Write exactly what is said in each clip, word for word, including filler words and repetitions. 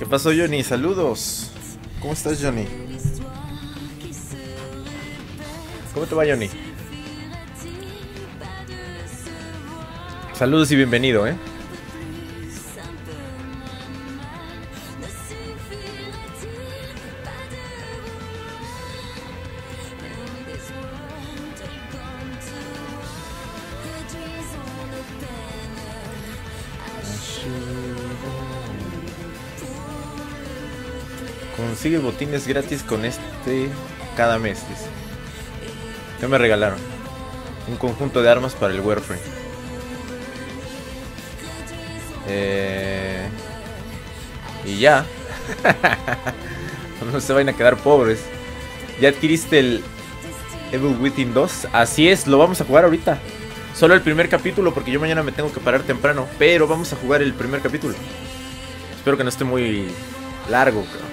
pasó, Johnny? Saludos. ¿Cómo estás, Johnny? ¿Cómo te va, Johnny? Saludos y bienvenido, ¿eh? Consigue botines gratis con este cada mes, dice. ¿Qué me regalaron? Un conjunto de armas para el Warframe. Eh... Y ya. No se vayan a quedar pobres. ¿Ya adquiriste el Evil Within dos? Así es, lo vamos a jugar ahorita. Solo el primer capítulo porque yo mañana me tengo que parar temprano. Pero vamos a jugar el primer capítulo. Espero que no esté muy largo, creo.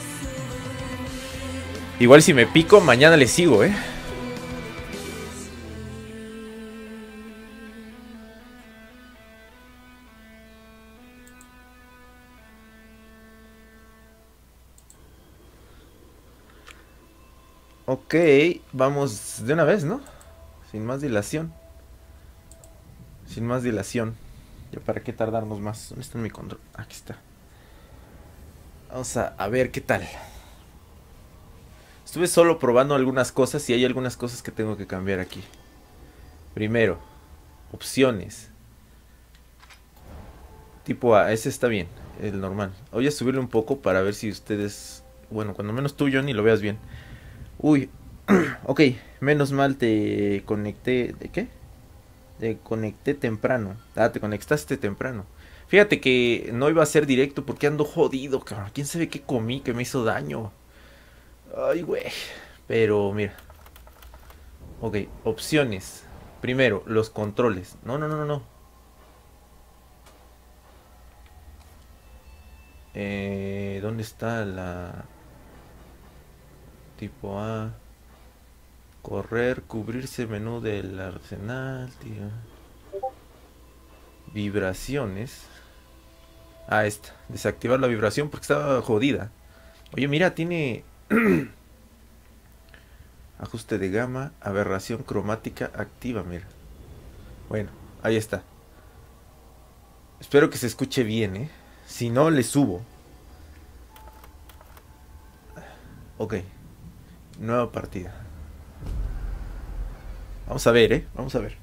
Igual si me pico, mañana le sigo, ¿eh? Ok, vamos de una vez, ¿no? Sin más dilación. Sin más dilación. ¿Ya para qué tardarnos más? ¿Dónde está mi control? Aquí está. Vamos a, a ver qué tal. Estuve solo probando algunas cosas y hay algunas cosas que tengo que cambiar aquí. Primero, opciones. Tipo A, ese está bien, el normal. Voy a subirle un poco para ver si ustedes... Bueno, cuando menos tú, Johnny, lo veas bien. Uy, ok, menos mal te conecté... ¿De qué? Te conecté temprano. Ah, te conectaste temprano. Fíjate que no iba a ser directo porque ando jodido, cabrón. ¿Quién sabe qué comí que me hizo daño? Ay, güey. Pero, mira. Ok, opciones. Primero, los controles. No, no, no, no, no. Eh, ¿Dónde está la... Tipo A? Correr, cubrirse, menú del arsenal, tío. Vibraciones. Ah, esta. Desactivar la vibración porque estaba jodida. Oye, mira, tiene... Ajuste de gama, aberración cromática activa, mira. Bueno, ahí está. Espero que se escuche bien, ¿eh? Si no, le subo. Ok. Nueva partida. Vamos a ver, ¿eh? Vamos a ver.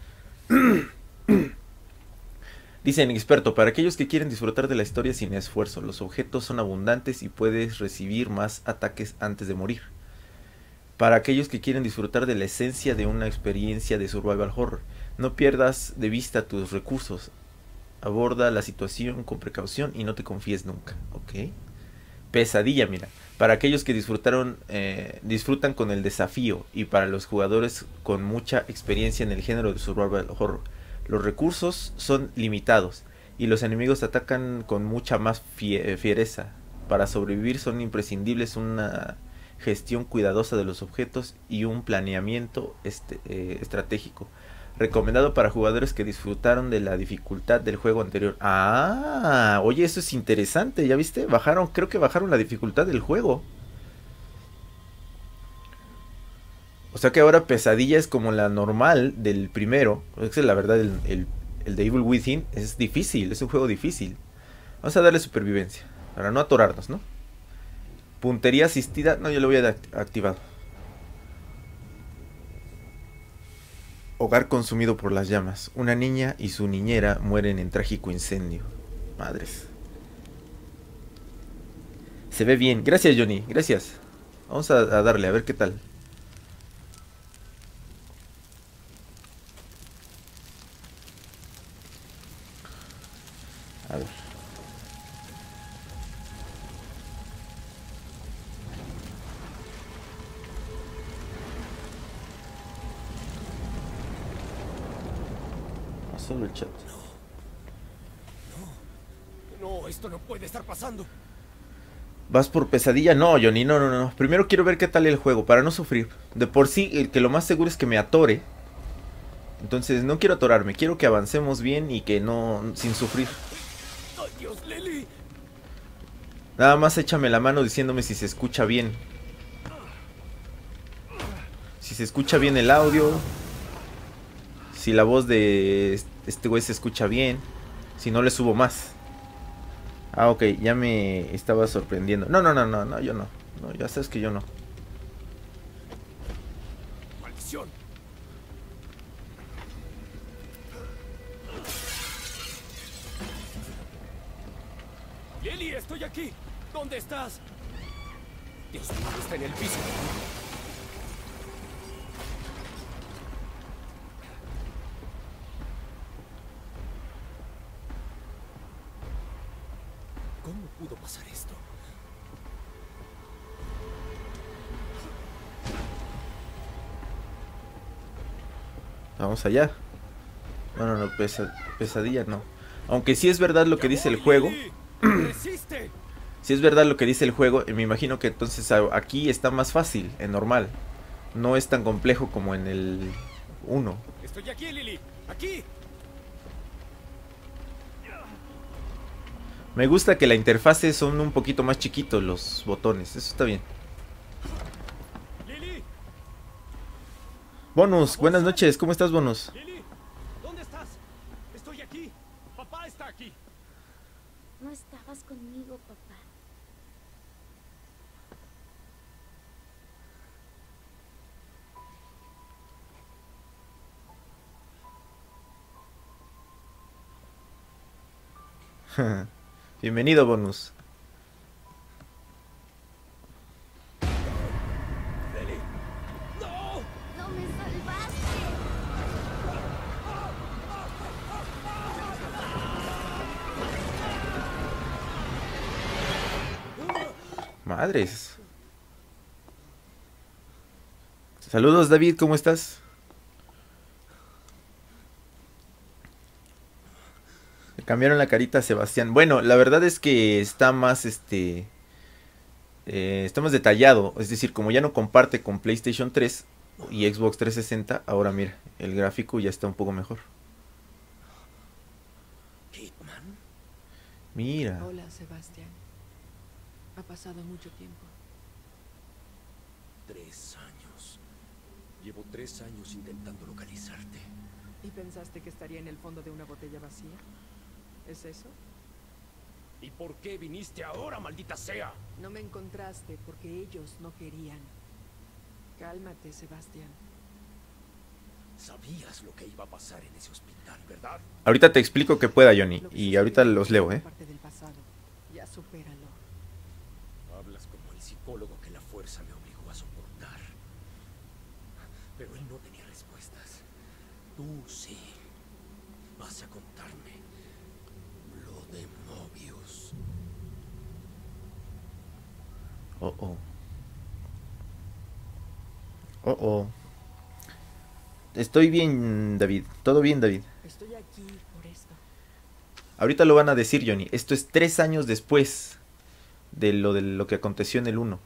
Dicen experto, para aquellos que quieren disfrutar de la historia sin esfuerzo, los objetos son abundantes y puedes recibir más ataques antes de morir. Para aquellos que quieren disfrutar de la esencia de una experiencia de survival horror, no pierdas de vista tus recursos. Aborda la situación con precaución y no te confíes nunca. Ok. Pesadilla, mira. Para aquellos que disfrutaron, eh, disfrutan con el desafío y para los jugadores con mucha experiencia en el género de survival horror. Los recursos son limitados y los enemigos atacan con mucha más fie fiereza. Para sobrevivir son imprescindibles una gestión cuidadosa de los objetos y un planeamiento este, eh, estratégico. Recomendado para jugadores que disfrutaron de la dificultad del juego anterior. Ah, oye, eso es interesante, ¿ya viste? Bajaron, creo que bajaron la dificultad del juego. O sea que ahora Pesadilla es como la normal del primero. Es que la verdad el, el, el de Evil Within es difícil, es un juego difícil. Vamos a darle supervivencia, para no atorarnos, ¿no? Puntería asistida, no, yo lo voy a dar activado. Hogar consumido por las llamas. Una niña y su niñera mueren en trágico incendio. Madres. Se ve bien. Gracias, Johnny. Gracias. Vamos a, a darle, a ver qué tal. A ver. Solo el chat. No, no, esto no puede estar pasando. ¿Vas por Pesadilla? No, Johnny, no, no, no. Primero quiero ver qué tal el juego, para no sufrir. De por sí, el que lo más seguro es que me atore. Entonces no quiero atorarme, quiero que avancemos bien y que no... sin sufrir. ¡Ay, Dios, Lily! Nada más échame la mano diciéndome si se escucha bien. Si se escucha bien el audio. Si la voz de este güey se escucha bien. Si no le subo más. Ah, ok, ya me estaba sorprendiendo. No, no, no, no, no, yo no. No, ya sabes que yo no. ¡Maldición! Lily, estoy aquí. ¿Dónde estás? Dios mío, está en el piso. ¿Cómo pudo pasar esto? Vamos allá. No, no, no, pesa, pesadilla no. Aunque sí es verdad lo que dice el juego. ¡Resiste! Si es verdad lo que dice el juego, me imagino que entonces aquí está más fácil, en normal. No es tan complejo como en el uno. Estoy aquí, Lily. Aquí. Me gusta que la interfase son un poquito más chiquitos los botones. Eso está bien. Lily. Bonus, buenas noches. ¿Cómo estás, Bonus? Lily, ¿dónde estás? Estoy aquí. Papá está aquí. No estabas conmigo, papá. Bienvenido, Bonus. Lily. ¡No! ¡No me salvaste! Madres. Saludos, David, ¿cómo estás? Le cambiaron la carita a Sebastián. Bueno, la verdad es que está más, este... Eh, está más detallado. Es decir, como ya no comparte con PlayStation tres y Xbox trescientos sesenta, ahora mira, el gráfico ya está un poco mejor. Kidman. Mira. Hola, Sebastián. Ha pasado mucho tiempo. Tres años. Llevo tres años intentando localizarte. ¿Y pensaste que estaría en el fondo de una botella vacía? ¿Es eso? ¿Y por qué viniste ahora, maldita sea? No me encontraste porque ellos no querían. Cálmate, Sebastián. Sabías lo que iba a pasar en ese hospital, ¿verdad? Ahorita te explico que pueda, Johnny. Lo que Y ahorita sucedió los leo, es ¿eh? parte del pasado. Ya supéralo. Hablas como el psicólogo que la fuerza me obligó a soportar. Pero él no tenía respuestas. Tú sí. Vas a contarme lo de Mobius. Oh, oh. Oh, oh. Estoy bien, David. Todo bien, David. Estoy aquí por esto. Ahorita lo van a decir, Johnny. Esto es tres años después de lo, de lo que aconteció en el uno.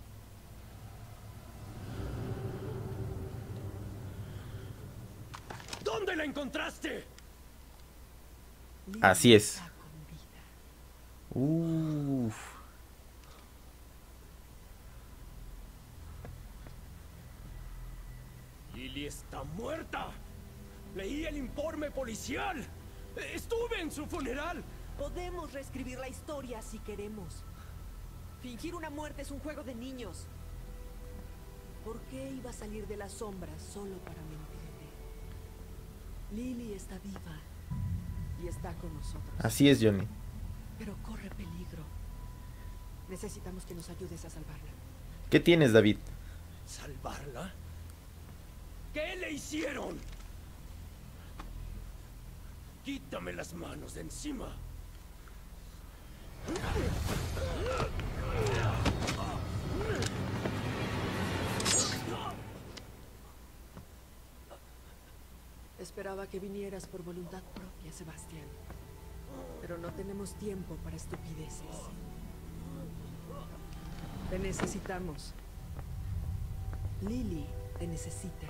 ¿Dónde la encontraste? Lily Así es. está con vida. Uff. Lily está muerta. Leí el informe policial. Estuve en su funeral. Podemos reescribir la historia si queremos. Fingir una muerte es un juego de niños. ¿Por qué iba a salir de las sombras solo para mentirte? Lily está viva Y está con nosotros. Así es, Johnny. pero corre peligro. Necesitamos que nos ayudes a salvarla. ¿Qué tienes, David? ¿Salvarla? ¿Qué le hicieron? Quítame las manos de encima. Esperaba que vinieras por voluntad propia, Sebastián. Pero no tenemos tiempo para estupideces. Te necesitamos. Lily te necesita.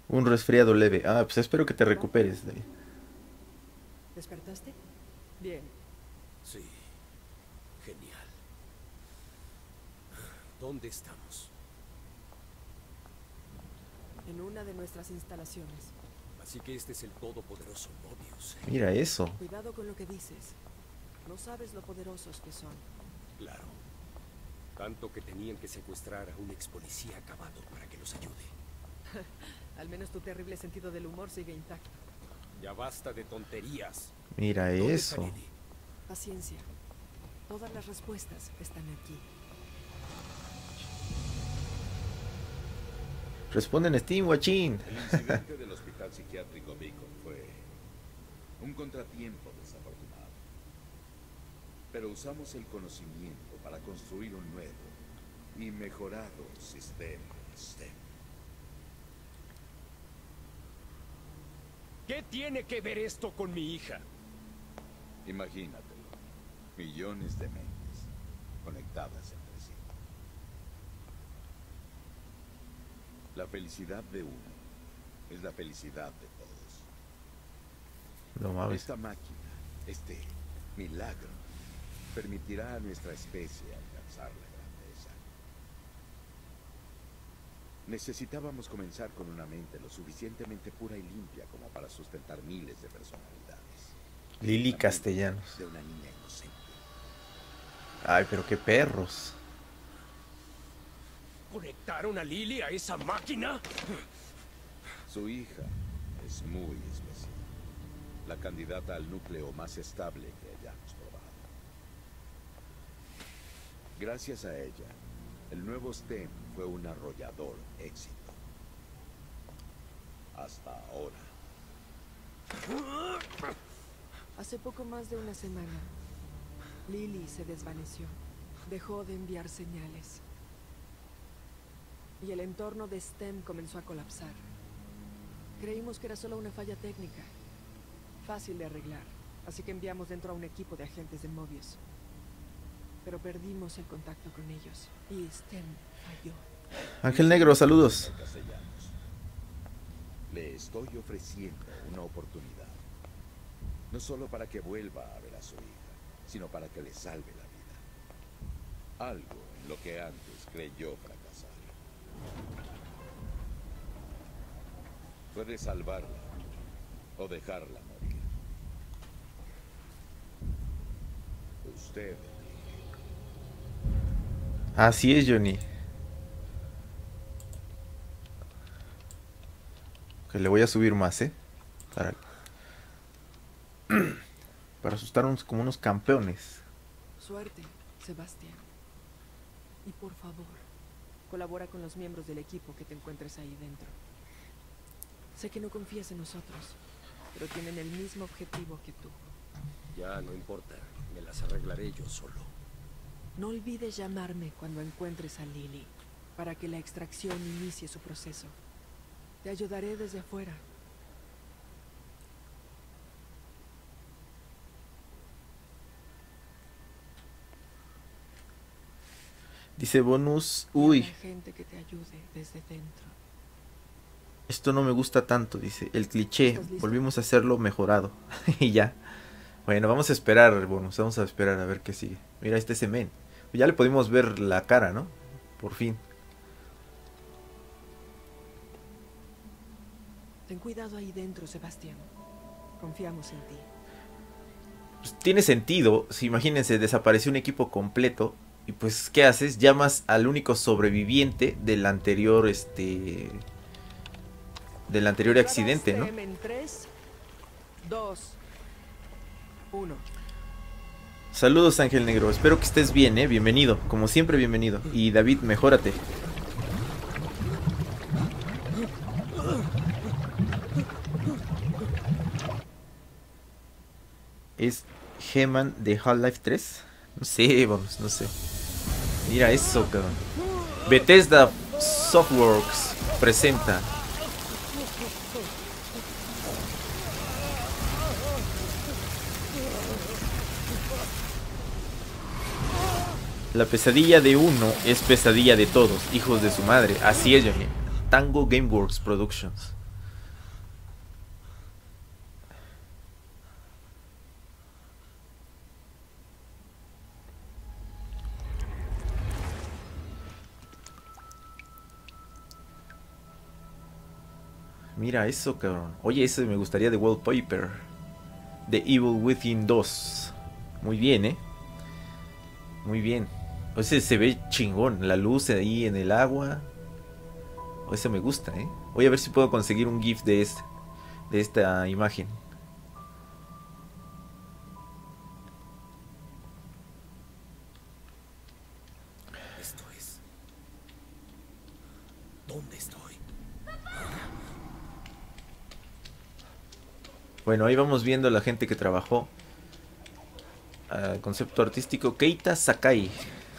Un resfriado leve. Ah, pues espero que te recuperes. David. ¿Despertaste? Bien. Sí. Genial. ¿Dónde estamos? En una de nuestras instalaciones. Así que este es el todopoderoso Mobius. Mira eso. Cuidado con lo que dices. No sabes lo poderosos que son. Claro. Tanto que tenían que secuestrar a un ex policía acabado para que los ayude. Al menos tu terrible sentido del humor sigue intacto. Ya basta de tonterías. Mira ¿Dónde está eso. Lily? Paciencia. Todas las respuestas están aquí. Responde en Steam, guachín. El incidente del hospital psiquiátrico Beacon fue un contratiempo desafortunado. Pero usamos el conocimiento para construir un nuevo y mejorado sistema STEM. ¿Qué tiene que ver esto con mi hija? Imagínatelo. Millones de mentes conectadas entre sí. La felicidad de uno es la felicidad de todos. No mames. Esta máquina, este milagro, permitirá a nuestra especie alcanzar la grandeza. Necesitábamos comenzar con una mente lo suficientemente pura y limpia como para sustentar miles de personalidades. Lili La mente Castellanos. de una niña inocente. Ay, pero qué perros. ¿Conectaron a Lily a esa máquina? Su hija es muy especial. La candidata al núcleo más estable que hayamos probado. Gracias a ella, el nuevo STEM fue un arrollador éxito. Hasta ahora. Hace poco más de una semana, Lily se desvaneció. Dejó de enviar señales. Y el entorno de STEM comenzó a colapsar. Creímos que era solo una falla técnica. Fácil de arreglar. Así que enviamos dentro a un equipo de agentes de Mobius. Pero perdimos el contacto con ellos. Y STEM falló. Ángel Negro, saludos. Castellanos. Le estoy ofreciendo una oportunidad. No solo para que vuelva a ver a su hija, sino para que le salve la vida. Algo en lo que antes creyó fracasar. Puede salvarla o dejarla morir. Usted elige. Así es, Johnny. Que le voy a subir más, ¿eh? Para, para asustarnos como unos campeones. Suerte, Sebastián. Y por favor, colabora con los miembros del equipo que te encuentres ahí dentro. Sé que no confías en nosotros, pero tienen el mismo objetivo que tú. Ya no importa, me las arreglaré yo solo. No olvides llamarme cuando encuentres a Lily, para que la extracción inicie su proceso. Te ayudaré desde afuera. Dice bonus. Y Uy, habrá gente que te ayude desde dentro. esto no me gusta tanto, dice. El cliché, ¿Estás listo? volvimos a hacerlo mejorado. Y ya. Bueno, vamos a esperar, bonus. Vamos a esperar a ver qué sigue. Mira, este es ese men. Ya le pudimos ver la cara, ¿no? Por fin. Ten cuidado ahí dentro, Sebastián. Confiamos en ti. Pues tiene sentido. Si imagínense, desapareció un equipo completo. Y pues, ¿qué haces? Llamas al único sobreviviente del anterior, este... del anterior accidente, ¿no? En tres, dos, uno. Saludos, Ángel Negro. Espero que estés bien, ¿eh? Bienvenido. Como siempre, bienvenido. Y David, mejórate. ¿Es He-Man de Half-Life tres? No sé, vamos, no sé. Mira eso, cabrón. Bethesda Softworks presenta la pesadilla de uno es pesadilla de todos, hijos de su madre. Así es, Johnny. Tango Gameworks Productions. Mira eso, cabrón. Oye, ese me gustaría de wallpaper. The Evil Within dos. Muy bien, eh. Muy bien. O ese se ve chingón. La luz ahí en el agua. O ese me gusta, eh. Voy a ver si puedo conseguir un GIF de este, de esta imagen. Esto es... ¿Dónde estoy? Bueno, ahí vamos viendo a la gente que trabajó. Uh, concepto artístico Keita Sakai.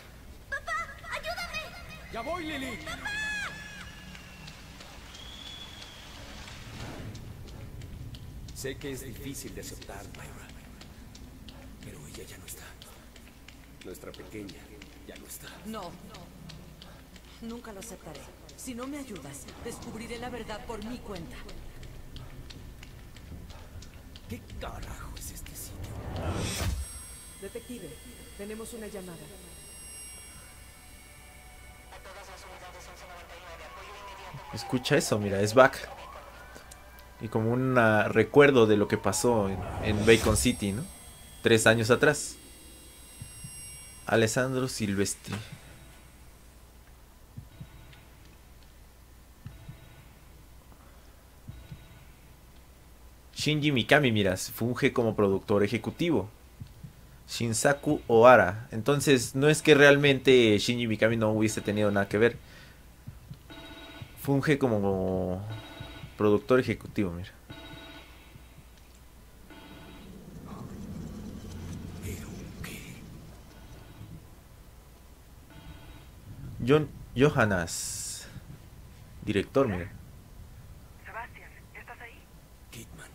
¡Ya voy, Lily! Sé que es difícil de aceptar, Myra. Pero ella ya no está. Nuestra pequeña ya no está. No. Nunca lo aceptaré. Si no me ayudas, descubriré la verdad por mi cuenta. ¿Qué carajo es este sitio? Detective, tenemos una llamada. Escucha eso, mira, es back. Y como un uh, recuerdo de lo que pasó en, en Bacon City, ¿no? Tres años atrás. Alessandro Silvestri. Shinji Mikami, miras, funge como productor ejecutivo. Shinsaku Ohara. Entonces, no es que realmente Shinji Mikami no hubiese tenido nada que ver. Funge como productor ejecutivo, mira. ¿Pero qué? John Johannes. Director, mira. Sebastián, ¿estás ahí? Kidman.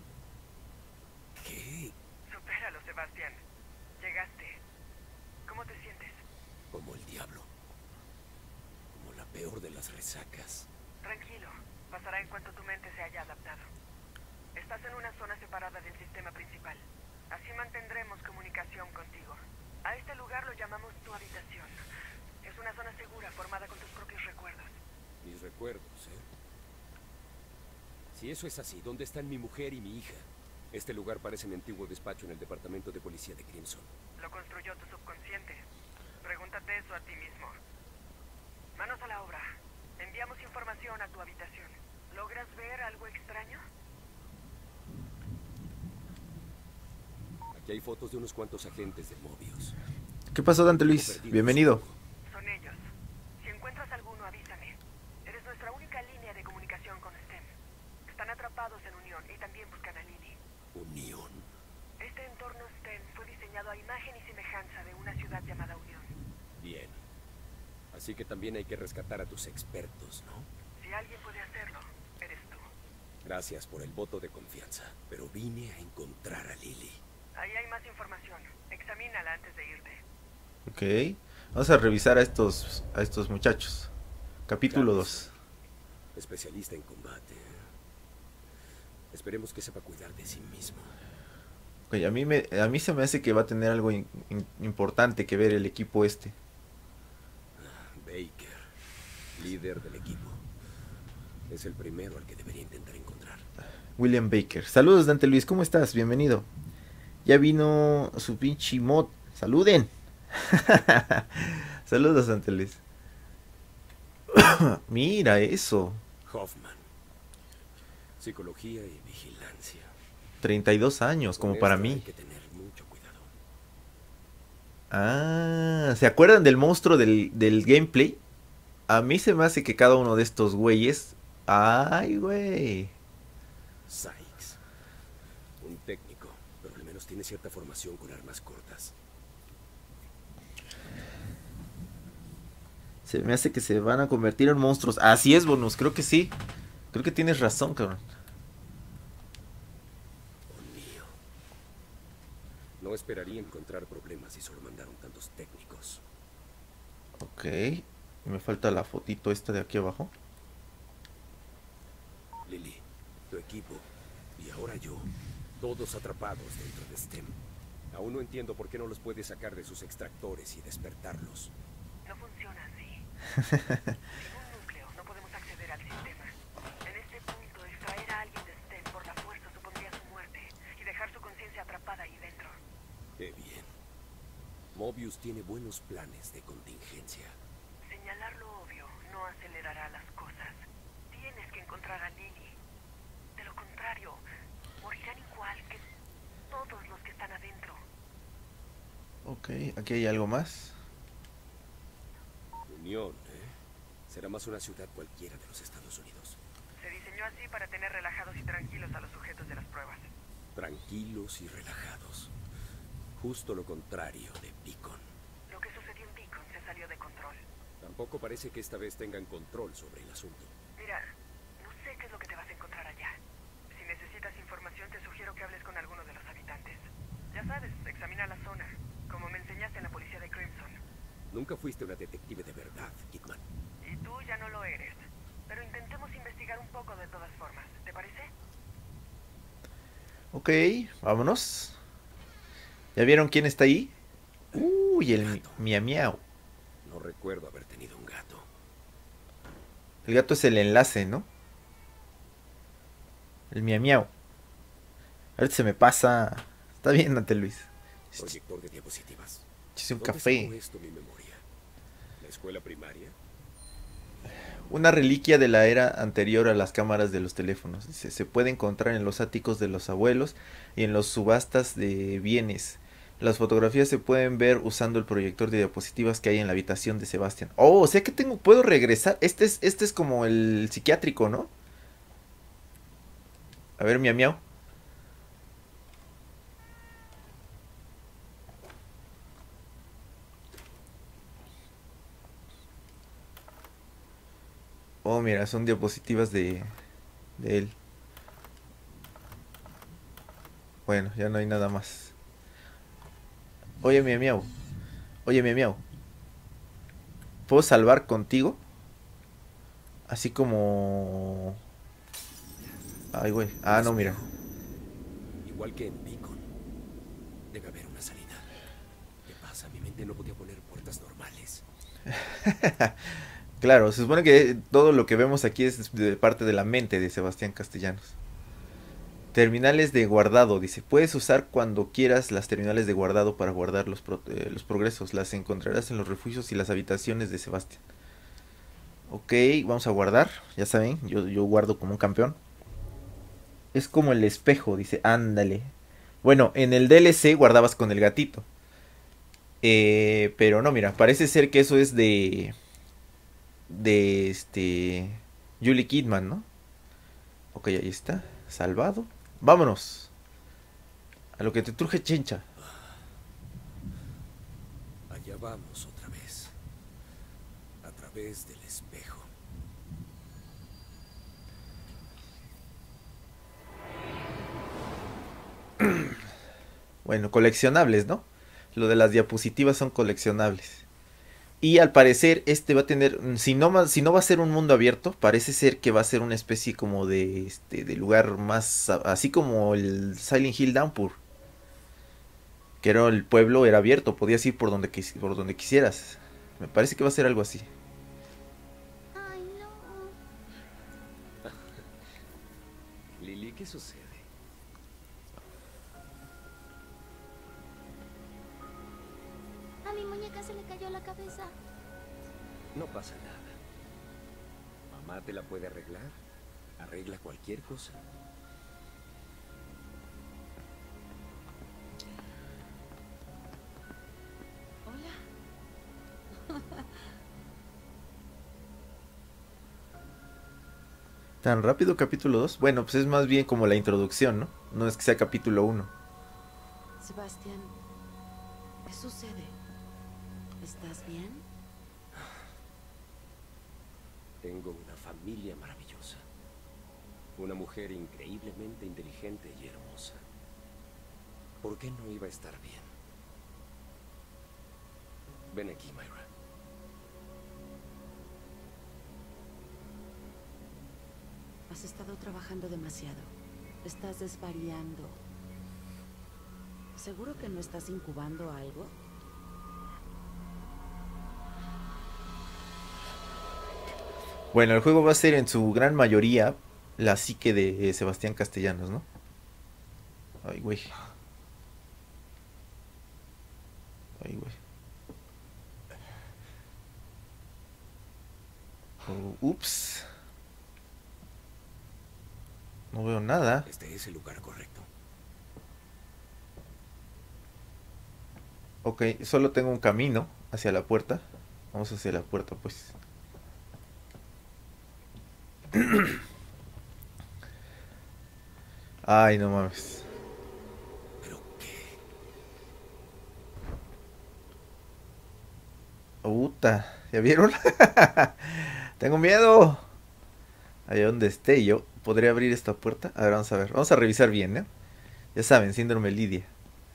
¿Qué? Supéralo, Sebastián. Llegaste. ¿Cómo te sientes? Como el diablo. Como la peor de las resacas. Tranquilo. Pasará en cuanto tu mente se haya adaptado. Estás en una zona separada del sistema principal. Así mantendremos comunicación contigo. A este lugar lo llamamos tu habitación. Es una zona segura formada con tus propios recuerdos. Mis recuerdos, ¿eh? Si eso es así, ¿dónde están mi mujer y mi hija? Este lugar parece mi antiguo despacho en el departamento de policía de Crimson. Lo construyó tu subconsciente. Pregúntate eso a ti mismo. Manos a la obra. Enviamos información a tu habitación. ¿Logras ver algo extraño? Aquí hay fotos de unos cuantos agentes de Mobius. ¿Qué pasó, Dante Luis? Bienvenido. Son ellos. Si encuentras alguno, avísame. Eres nuestra única línea de comunicación con STEM. Están atrapados en Unión y también buscan a Lily. Unión. Este entorno STEM fue diseñado a imagen y semejanza de una ciudad llamada Unión. Bien. Así que también hay que rescatar a tus expertos, ¿no? Si alguien puede hacerlo, eres tú. Gracias por el voto de confianza, pero vine a encontrar a Lily. Ahí hay más información. Examínala antes de irte. Ok. Vamos a revisar a estos, a estos muchachos. Capítulo dos. Especialista en combate. Esperemos que sepa cuidar de sí mismo. Okay, a, mí me, a mí se me hace que va a tener algo in, in, importante que ver el equipo este. Baker, líder del equipo. Es el primero al que debería intentar encontrar. William Baker. Saludos, Dante Luis, ¿cómo estás? Bienvenido. Ya vino su pinche mod. ¡Saluden! Saludos, Dante Luis. Mira eso. Hoffman. Psicología y vigilancia. treinta y dos años, como Con para esto mí. Hay que tener mucho cuidado. Ah, ¿se acuerdan del monstruo del, del gameplay? A mí se me hace que cada uno de estos güeyes... ¡Ay, güey! Sykes. Un técnico, pero al menos tiene cierta formación con armas cortas. Se me hace que se van a convertir en monstruos. Así es, Bonus, creo que sí. Creo que tienes razón, cabrón. O'Neill. No esperaría encontrar problemas si solo mandaron tantos técnicos. Ok. Me falta la fotito esta de aquí abajo. Lily, tu equipo, y ahora yo, todos atrapados dentro de STEM. Aún no entiendo por qué no los puedes sacar de sus extractores y despertarlos. No funciona así. Sin un núcleo no podemos acceder al sistema. En este punto el Mobius tiene buenos planes de contingencia. Señalar lo obvio no acelerará las cosas. Tienes que encontrar a Lily. De lo contrario, morirán igual que todos los que están adentro. Ok, aquí hay algo más. Unión, ¿eh? Será más una ciudad cualquiera de los Estados Unidos. Se diseñó así para tener relajados y tranquilos a los sujetos de las pruebas. Tranquilos y relajados. Justo lo contrario de Beacon. Lo que sucedió en Beacon se salió de control. Tampoco parece que esta vez tengan control sobre el asunto. Mira, no sé qué es lo que te vas a encontrar allá. Si necesitas información, te sugiero que hables con alguno de los habitantes. Ya sabes, examina la zona, como me enseñaste en la policía de Crimson. Nunca fuiste una detective de verdad, Kidman. Y tú ya no lo eres. Pero intentemos investigar un poco de todas formas, ¿te parece? Ok, vámonos. ¿Ya vieron quién está ahí? Uy, el mi- miau miau. No recuerdo haber tenido un gato. El gato es el enlace, ¿no? El miau miau. Ahorita se me pasa. Está bien, Ante Luis. Proyector de diapositivas. Hice un ¿Dónde café. sacó esto mi memoria? ¿La escuela primaria? Una reliquia de la era anterior a las cámaras de los teléfonos. Dice, se puede encontrar en los áticos de los abuelos y en los subastas de bienes. Las fotografías se pueden ver usando el proyector de diapositivas que hay en la habitación de Sebastián. Oh, o sea que tengo, puedo regresar. Este es, este es como el psiquiátrico, ¿no? A ver, miau miau. Oh, mira, son diapositivas de, de él. Bueno, ya no hay nada más. Oye, miau miau. Oye, miau miau. ¿Puedo salvar contigo? Así como... Ay, güey. Ah, no, mira. Igual que en Beacon. Debe haber una salida. ¿Qué pasa? Mi mente no podía poner puertas normales. Claro, se supone que todo lo que vemos aquí es de parte de la mente de Sebastián Castellanos. Terminales de guardado, dice. Puedes usar cuando quieras las terminales de guardado para guardar los, pro- eh, los progresos. Las encontrarás en los refugios y las habitaciones de Sebastián. Ok, vamos a guardar. Ya saben, yo, yo guardo como un campeón. Es como el espejo, dice. Ándale. Bueno, en el D L C guardabas con el gatito. Eh, pero no, mira, parece ser que eso es de... De este... Julie Kidman, ¿no? Ok, ahí está. Salvado. Vámonos. A lo que te truje, chencha. Allá vamos otra vez. A través del espejo. Bueno, coleccionables, ¿no? Lo de las diapositivas son coleccionables. Y al parecer este va a tener, si no, ma- si no va a ser un mundo abierto, parece ser que va a ser una especie como de, este, de lugar más, a- así como el Silent Hill Downpour. Que era el pueblo, era abierto, podías ir por donde, quis- por donde quisieras. Me parece que va a ser algo así. Ay, no. Lily, ¿qué sucede? A mi muñeca se le cayó la cabeza. No pasa nada. Mamá te la puede arreglar. Arregla cualquier cosa. Hola. ¿Tan rápido capítulo dos? Bueno, pues es más bien como la introducción, ¿no? No es que sea capítulo uno. Sebastián, ¿qué sucede? ¿Estás bien? Tengo una familia maravillosa. Una mujer increíblemente inteligente y hermosa. ¿Por qué no iba a estar bien? Ven aquí, Myra. Has estado trabajando demasiado. Estás desvariando. ¿Seguro que no estás incubando algo? Bueno, el juego va a ser en su gran mayoría la psique de eh, Sebastián Castellanos, ¿no? Ay, güey. Ay, güey. Uh, ups. No veo nada. Este es el lugar correcto. Ok, solo tengo un camino hacia la puerta. Vamos hacia la puerta, pues. Ay, no mames. ¿Pero qué? Puta, ¿ya vieron? Tengo miedo. Allá donde esté yo, ¿podría abrir esta puerta? A ver, vamos a ver. Vamos a revisar bien, ¿eh? Ya saben, síndrome Lidia.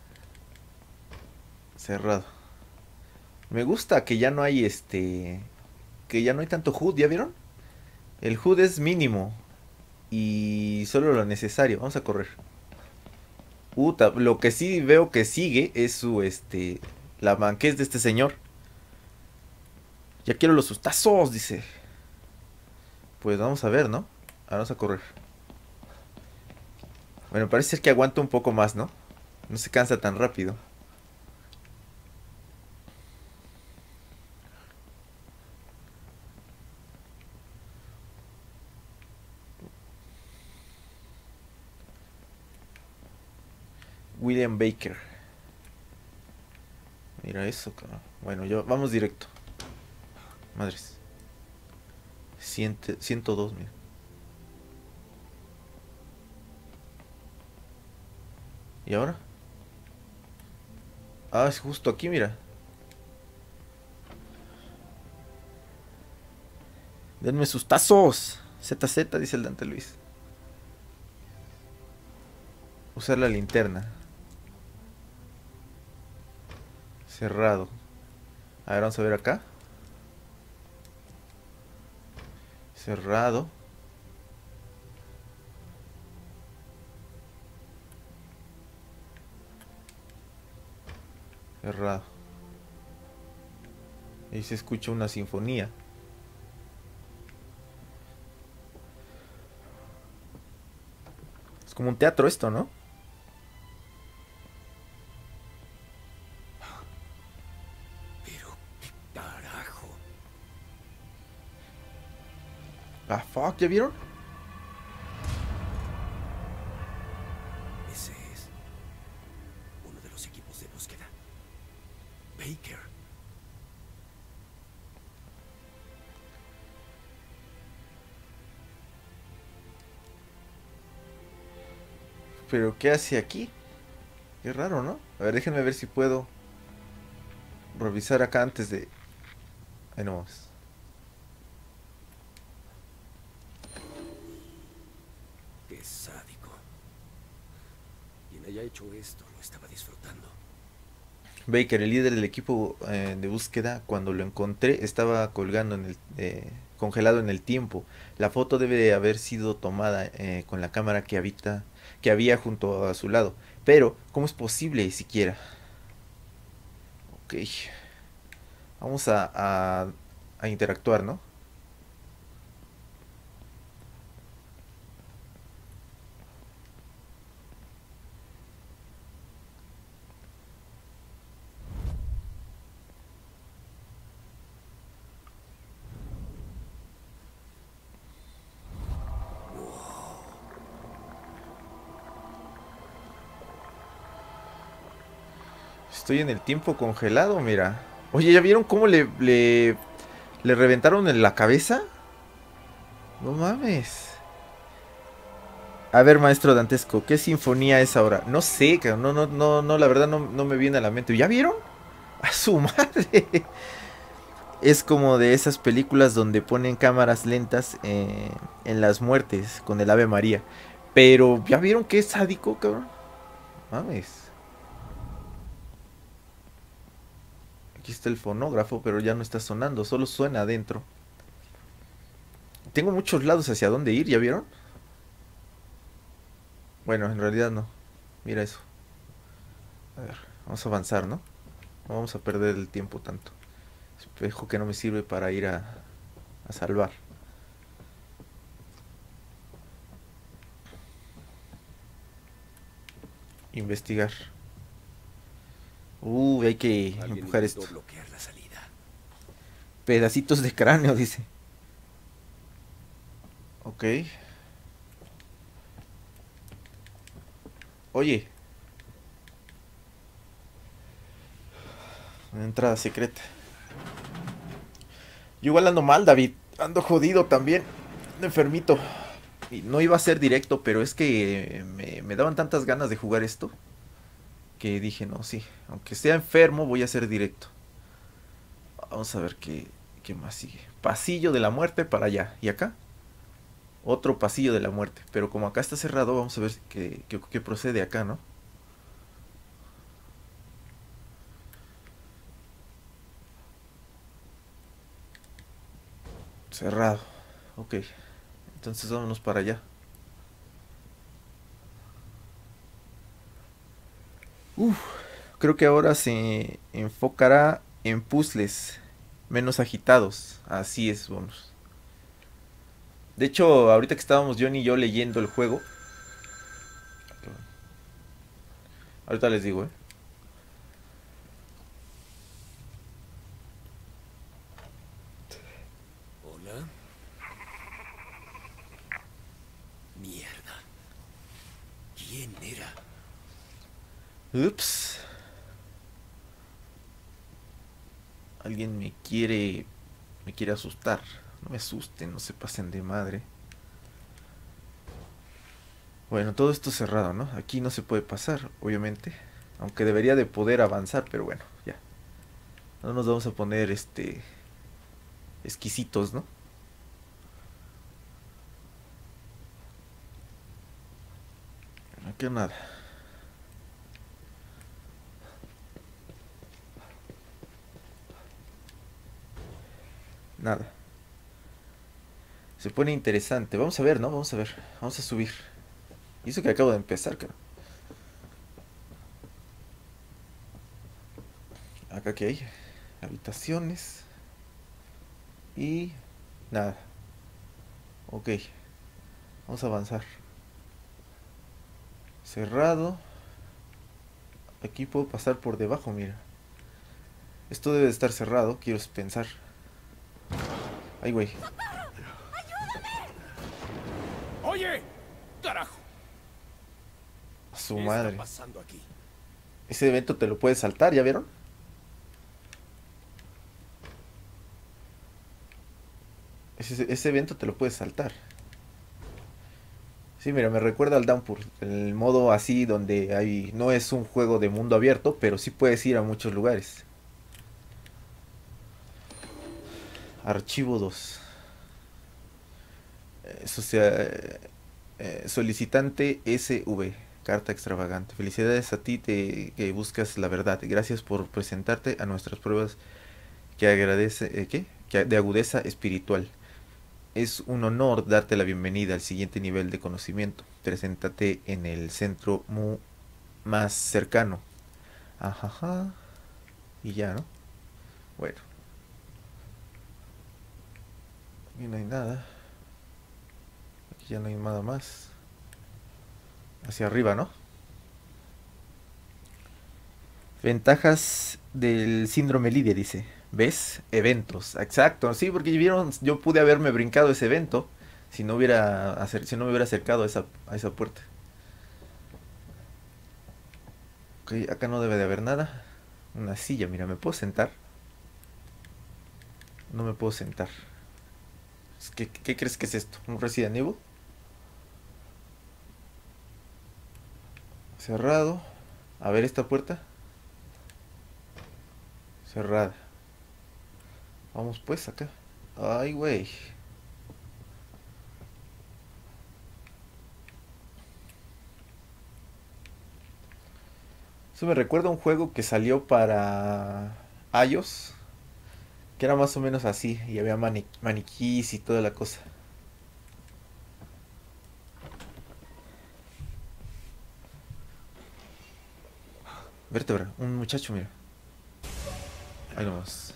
Cerrado. Me gusta que ya no hay este... Que ya no hay tanto H U D, ¿ya vieron? El H U D es mínimo. Y solo lo necesario. Vamos a correr. Puta, lo que sí veo que sigue es su, este... La banquez de este señor. Ya quiero los sustazos, dice. Pues vamos a ver, ¿no? Ahora vamos a correr. Bueno, parece ser que aguanta un poco más, ¿no? No se cansa tan rápido. William Baker. Mira eso, cabrón. Bueno, yo vamos directo. Madres. ciento dos, mira. ¿Y ahora? Ah, es justo aquí, mira. Denme sus tazos. Z Z, dice el Dante Luis. Usar la linterna. Cerrado. A ver, vamos a ver acá. Cerrado. Cerrado. Ahí se escucha una sinfonía. Es como un teatro esto, ¿no? Pero, ¿qué carajo? Ah, fuck, ¿ya vieron? Ese es uno de los equipos de búsqueda. Baker. Pero ¿qué hace aquí? Qué raro, ¿no? A ver, déjenme ver si puedo revisar acá antes de... Ahí no más. Qué sádico. Quien haya hecho esto lo estaba disfrutando. Baker, el líder del equipo eh, de búsqueda, cuando lo encontré, estaba colgando en el... Eh, congelado en el tiempo. La foto debe de haber sido tomada eh, con la cámara que habita... que había junto a su lado. Pero, ¿cómo es posible siquiera? Ok. Vamos a, a, a interactuar, ¿no? Estoy en el tiempo congelado, mira. Oye, ¿ya vieron cómo le, le, le reventaron en la cabeza? No mames. A ver, maestro Dantesco, ¿qué sinfonía es ahora? No sé, no, no, no, no, la verdad no, no me viene a la mente. ¿Ya vieron? ¡A su madre! Es como de esas películas donde ponen cámaras lentas eh, en las muertes con el Ave María. Pero, ¿ya vieron qué sádico, cabrón? Mames. Aquí está el fonógrafo, pero ya no está sonando, solo suena adentro. Tengo muchos lados hacia dónde ir, ¿ya vieron? Bueno, en realidad no. Mira eso. A ver, vamos a avanzar, ¿no? No vamos a perder el tiempo tanto. Espejo que no me sirve para ir a, a salvar. Investigar. Uh, hay que empujar esto. Bloquear la salida. Pedacitos de cráneo, dice. Ok. Oye. Una entrada secreta. Yo igual ando mal, David. Ando jodido también. Ando enfermito. Y no iba a ser directo, pero es que me, me daban tantas ganas de jugar esto que dije, no, sí. Aunque esté enfermo, voy a hacer directo. Vamos a ver qué, qué más sigue. Pasillo de la muerte para allá. ¿Y acá? Otro pasillo de la muerte. Pero como acá está cerrado, vamos a ver qué, qué, qué procede acá, ¿no? Cerrado. Ok. Entonces vámonos para allá. Uf. Creo que ahora se enfocará en puzzles menos agitados. Así es, vamos. De hecho, ahorita que estábamos Johnny y yo leyendo el juego. Ahorita les digo, eh. Hola. Mierda. ¿Quién era? Ups. Alguien me quiere... Me quiere asustar. No me asusten, no se pasen de madre. Bueno, todo esto cerrado, ¿no? Aquí no se puede pasar, obviamente. Aunque debería de poder avanzar, pero bueno, ya. No nos vamos a poner, este... exquisitos, ¿no? Aquí nada. Nada. Se pone interesante. Vamos a ver, ¿no? Vamos a ver. Vamos a subir. Y eso que acabo de empezar, cara. Acá que hay habitaciones. Y nada. Ok. Vamos a avanzar. Cerrado. Aquí puedo pasar por debajo, mira. Esto debe de estar cerrado, quiero pensar. Ay, güey. ¡Oye! ¡Carajo! A su ¿Qué madre. está pasando aquí? Ese evento te lo puedes saltar, ¿ya vieron? Ese, ese evento te lo puedes saltar. Sí, mira, me recuerda al Downpour. El modo así donde hay... No es un juego de mundo abierto, pero sí puedes ir a muchos lugares. Archivo dos. Eh, socia- eh, solicitante S V. Carta extravagante. Felicidades a ti te, que buscas la verdad. Gracias por presentarte a nuestras pruebas que agradece... eh, ¿Qué? Que de agudeza espiritual. Es un honor darte la bienvenida al siguiente nivel de conocimiento. Preséntate en el centro mu más cercano. Ajaja. Y ya, ¿no? Bueno. Aquí no hay nada. Aquí ya no hay nada más. Hacia arriba, ¿no? Ventajas del síndrome Lidia, dice. ¿Ves? Eventos. Exacto. Sí, porque vieron, yo pude haberme brincado ese evento si no hubiera hacer, si no me hubiera acercado a esa, a esa puerta. Ok, acá no debe de haber nada. Una silla, mira, ¿me puedo sentar? No me puedo sentar. ¿Qué, qué crees que es esto? ¿Un Resident Evil? Cerrado. A ver esta puerta. Cerrada. Vamos pues acá. Ay, güey. Eso me recuerda a un juego que salió para iOS, que era más o menos así, y había mani maniquís y toda la cosa. Vértebra, un muchacho, mira. Ahí nomás.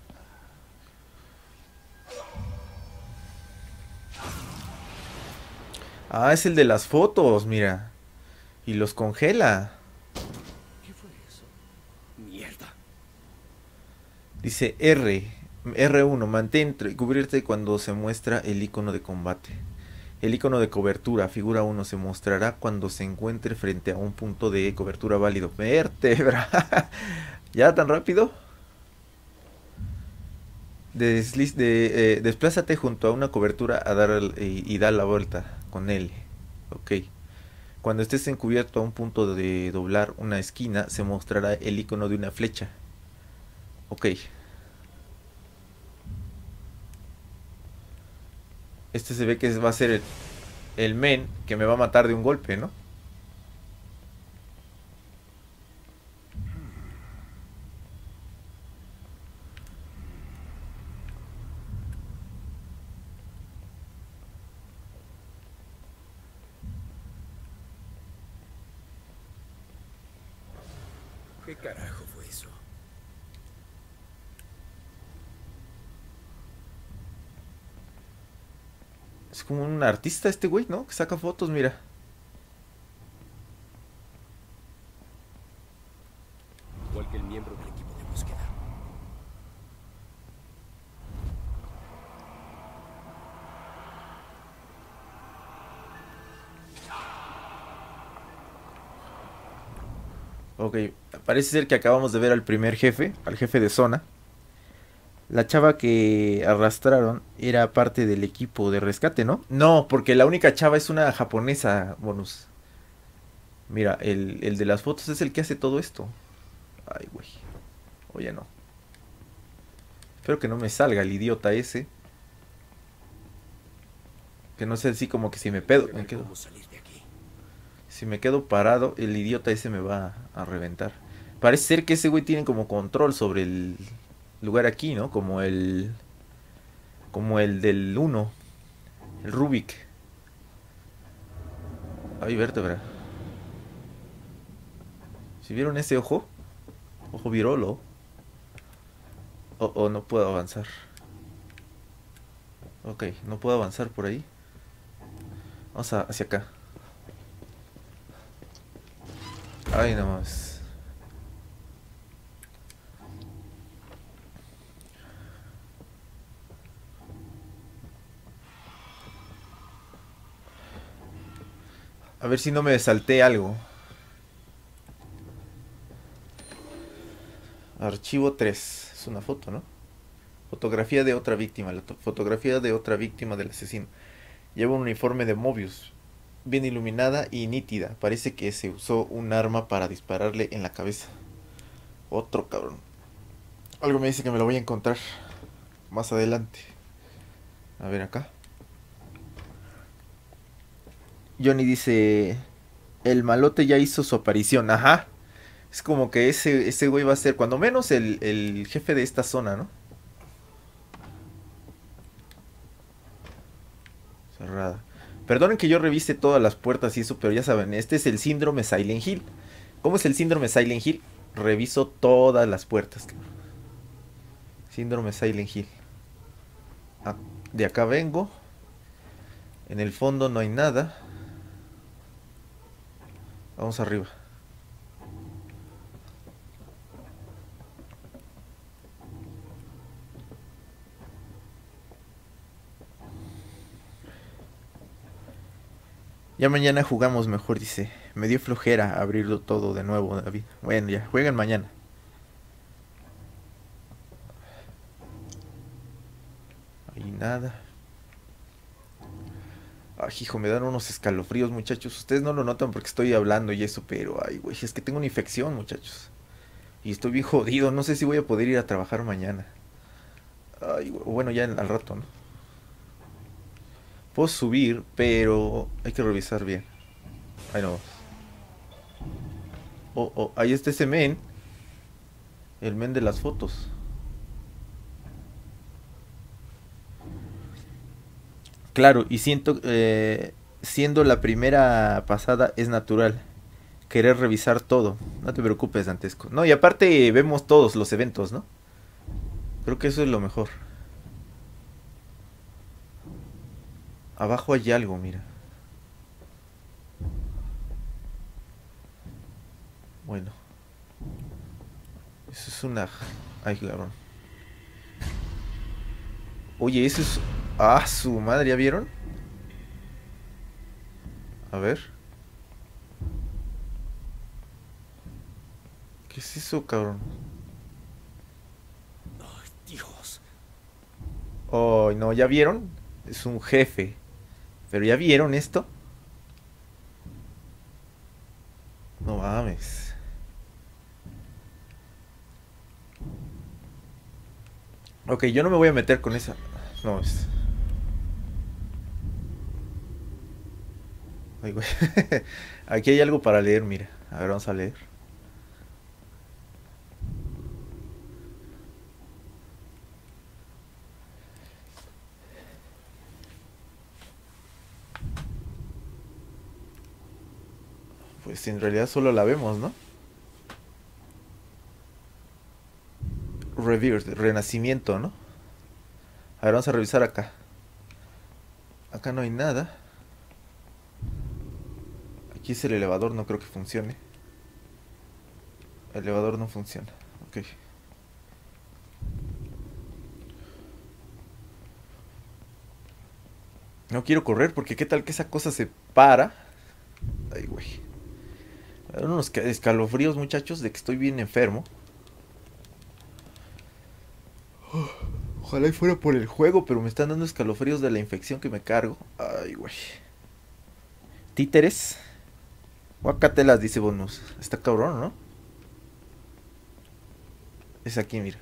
Ah, es el de las fotos, mira. Y los congela. ¿Qué fue eso? Mierda. Dice R. R uno. Mantén y cubrirte cuando se muestra el icono de combate. El icono de cobertura, figura uno, se mostrará cuando se encuentre frente a un punto de cobertura válido. Vértebra. ¿Ya tan rápido? Desliz, de, eh, desplázate junto a una cobertura a dar el, y, y da la vuelta con L. Ok. Cuando estés encubierto a un punto de doblar una esquina, se mostrará el icono de una flecha. Ok. Este se ve que va a ser el, el men que me va a matar de un golpe, ¿no? ¿Qué carajo fue eso? Es como un artista este güey, ¿no? Que saca fotos, mira. Igual que el miembro del equipo de búsqueda. Ok, parece ser que acabamos de ver al primer jefe, al jefe de zona. La chava que arrastraron era parte del equipo de rescate, ¿no? No, porque la única chava es una japonesa, bonus. Mira, el, el de las fotos es el que hace todo esto. Ay, güey. Oye, no. Espero que no me salga el idiota ese. Que no sé así como que si me pedo, me quedo. Si me quedo parado, el idiota ese me va a reventar. Parece ser que ese güey tiene como control sobre el lugar aquí, ¿no? Como el... Como el del uno. El Rubik. Ay, vértebra. ¿Si vieron ese ojo? Ojo virolo. Oh, oh, no puedo avanzar. Ok, no puedo avanzar por ahí. Vamos a, hacia acá. Ay, no más. A ver si no me salté algo. Archivo tres. Es una foto, ¿no? Fotografía de otra víctima. La fotografía de otra víctima del asesino. Lleva un uniforme de Mobius. Bien iluminada y nítida. Parece que se usó un arma para dispararle en la cabeza. Otro cabrón. Algo me dice que me lo voy a encontrar más adelante. A ver acá. Johnny dice... El malote ya hizo su aparición. Ajá. Es como que ese, ese güey va a ser cuando menos el, el jefe de esta zona, ¿no? Cerrada. Perdonen que yo revise todas las puertas y eso, pero ya saben, este es el síndrome Silent Hill. ¿Cómo es el síndrome Silent Hill? Reviso todas las puertas. Síndrome Silent Hill. Ah, de acá vengo. En el fondo no hay nada. Vamos arriba. Ya mañana jugamos mejor, dice. Me dio flojera abrirlo todo de nuevo, David. Bueno, ya, juegan mañana. Ahí nada. Ay, hijo, me dan unos escalofríos, muchachos. Ustedes no lo notan porque estoy hablando y eso, pero... Ay, güey, es que tengo una infección, muchachos. Y estoy bien jodido. No sé si voy a poder ir a trabajar mañana. Ay, güey, bueno, ya al rato, ¿no? Puedo subir, pero hay que revisar bien. Ahí no. Oh, oh, ahí está ese men. El men de las fotos. Claro, y siento, eh, siendo la primera pasada es natural querer revisar todo. No te preocupes, Dantesco. No, y aparte vemos todos los eventos, ¿no? Creo que eso es lo mejor. Abajo hay algo, mira. Bueno. Eso es una... Ay, cabrón. Oye, eso es... Ah, su madre, ¿ya vieron? A ver. ¿Qué es eso, cabrón? Ay, Dios. Oh, no, ¿ya vieron? Es un jefe. ¿Pero ya vieron esto? No mames. Ok, yo no me voy a meter con esa. No, es... Ay, güey. Aquí hay algo para leer, mira. A ver, vamos a leer. Pues en realidad solo la vemos, ¿no? Rebirth, renacimiento, ¿no? A ver, vamos a revisar acá. Acá no hay nada. Aquí es el elevador, no creo que funcione. El elevador no funciona. Ok. No quiero correr porque qué tal que esa cosa se para. Ay, güey. Me dan unos escalofríos, muchachos, de que estoy bien enfermo. Ojalá y fuera por el juego, pero me están dando escalofríos de la infección que me cargo. Ay, güey. Títeres. Guacatelas, dice Bonus. Está cabrón, ¿no? Es aquí, mira.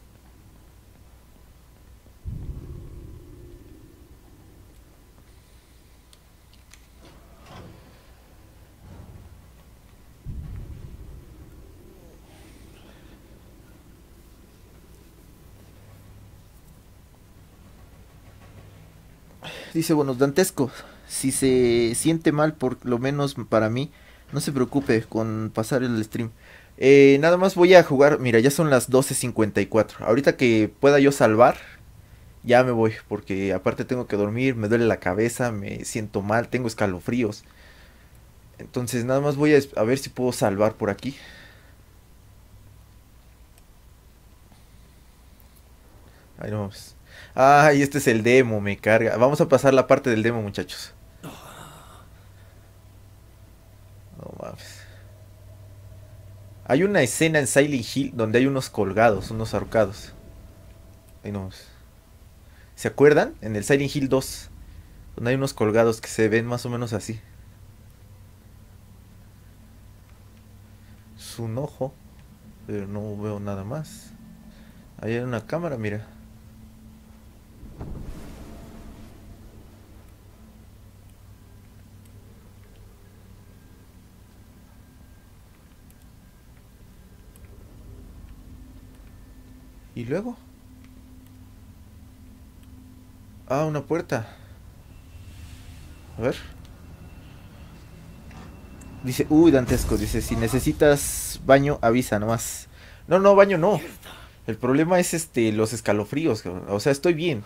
Dice Bonus Dantesco. Si se siente mal, por lo menos para mí, no se preocupe con pasar el stream. Eh, nada más voy a jugar. Mira, ya son las doce cincuenta y cuatro. Ahorita que pueda yo salvar, ya me voy. Porque aparte tengo que dormir, me duele la cabeza, me siento mal, tengo escalofríos. Entonces nada más voy a, a ver si puedo salvar por aquí. Ahí no vamos. Ay, este es el demo, me carga. Vamos a pasar la parte del demo, muchachos. No mames. Hay una escena en Silent Hill donde hay unos colgados, unos ahorcados. Ahí no vamos. ¿Se acuerdan? En el Silent Hill dos. Donde hay unos colgados que se ven más o menos así. Es un ojo. Pero no veo nada más. Ahí hay una cámara, mira. ¿Y luego? Ah, una puerta. A ver. Dice, uy, Dantesco, dice, si necesitas baño, avisa nomás. No, no, baño no. El problema es este, los escalofríos. O sea, estoy bien.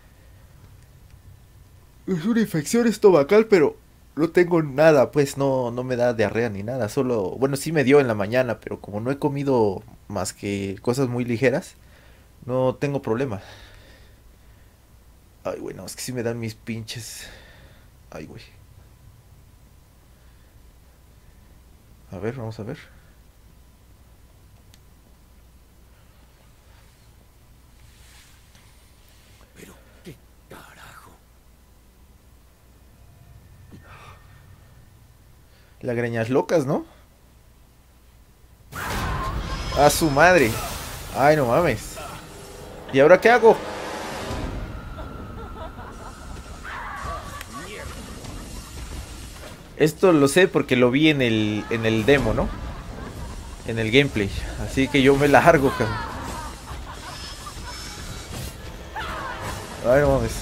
Es una infección estomacal, pero no tengo nada, pues no, no me da diarrea ni nada. Solo, bueno, sí me dio en la mañana, pero como no he comido más que cosas muy ligeras, no tengo problema. Ay, güey, no, es que sí me dan mis pinches. Ay, güey. A ver, vamos a ver. Pero, ¿qué carajo? Las greñas locas, ¿no? A su madre. Ay, no mames. ¿Y ahora qué hago? Esto lo sé porque lo vi en el, en el demo, ¿no? En el gameplay. Así que yo me largo, cabrón. Ay, no mames.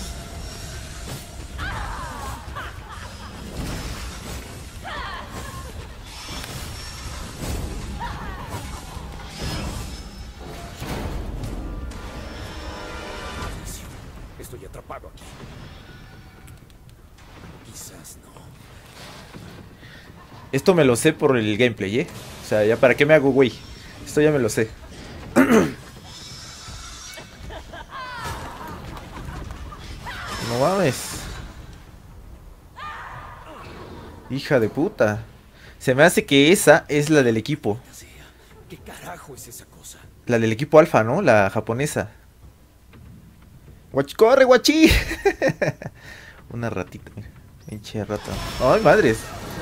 Estoy atrapado aquí. Quizás no. Esto me lo sé por el gameplay, ¿eh? O sea, ya para qué me hago, güey. Esto ya me lo sé. No mames. Hija de puta. Se me hace que esa es la del equipo. ¿Qué carajo es esa cosa? La del equipo alfa, ¿no? La japonesa. Guach, ¡corre, guachi! Una ratita, mira. Pinche rata. ¡Ay, madres!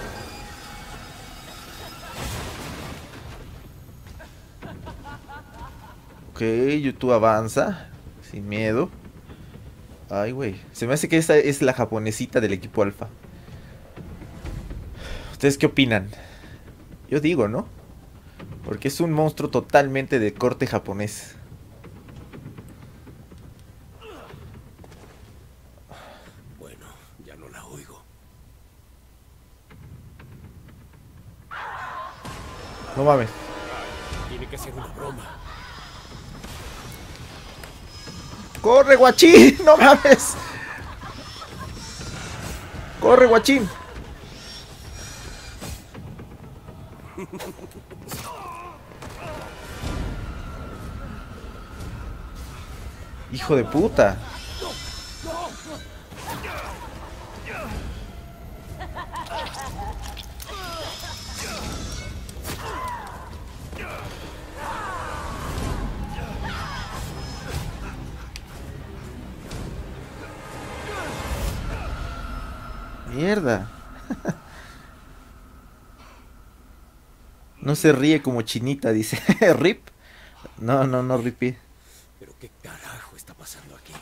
Ok, YouTube avanza. Sin miedo. Ay, güey. Se me hace que esa es la japonesita del equipo alfa. ¿Ustedes qué opinan? Yo digo, ¿no? Porque es un monstruo totalmente de corte japonés. Bueno, ya no la oigo. No mames. Tiene que ser una broma. ¡Corre, guachín! ¡No mames! ¡Corre, guachín! ¡Hijo de puta! Mierda. No se ríe como chinita, dice. ¿Rip? No, no, no ripí. ¿Pero qué carajo está pasando aquí?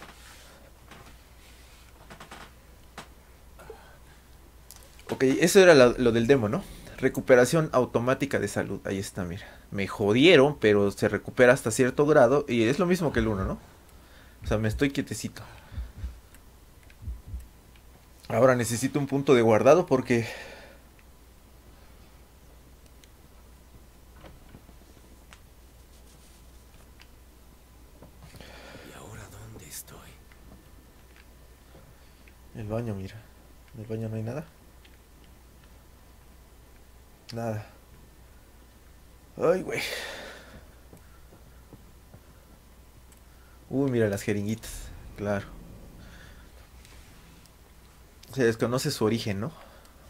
Ok, eso era lo, lo del demo, ¿no? Recuperación automática de salud. Ahí está, mira. Me jodieron, pero se recupera hasta cierto grado. Y es lo mismo que el uno, ¿no? O sea, me estoy quietecito. Ahora necesito un punto de guardado porque... ¿Y ahora dónde estoy? El baño, mira. En el baño no hay nada. Nada. Ay, güey. Uy, mira las jeringuitas. Claro. Se desconoce su origen, ¿no?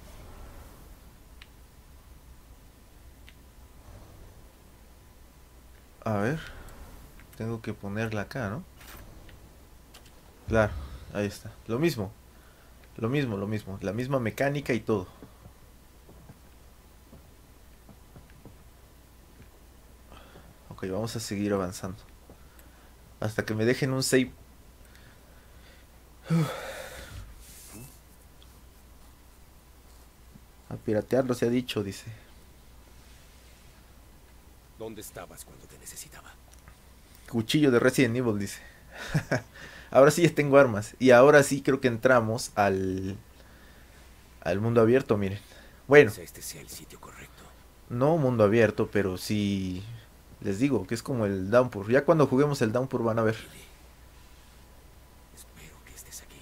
A ver. Tengo que ponerla acá, ¿no? Claro, ahí está. Lo mismo. Lo mismo, lo mismo. La misma mecánica y todo. Ok, vamos a seguir avanzando. Hasta que me dejen un save. Uf. A piratearlo se ha dicho, dice. ¿Dónde estabas cuando te necesitaba? Cuchillo de Resident Evil, dice. Ahora sí ya tengo armas. Y ahora sí creo que entramos al... al mundo abierto, miren. Bueno. Quizá este sea el sitio correcto. No mundo abierto, pero sí... les digo que es como el Downpour. Ya cuando juguemos el Downpour van a ver. Espero que estés aquí.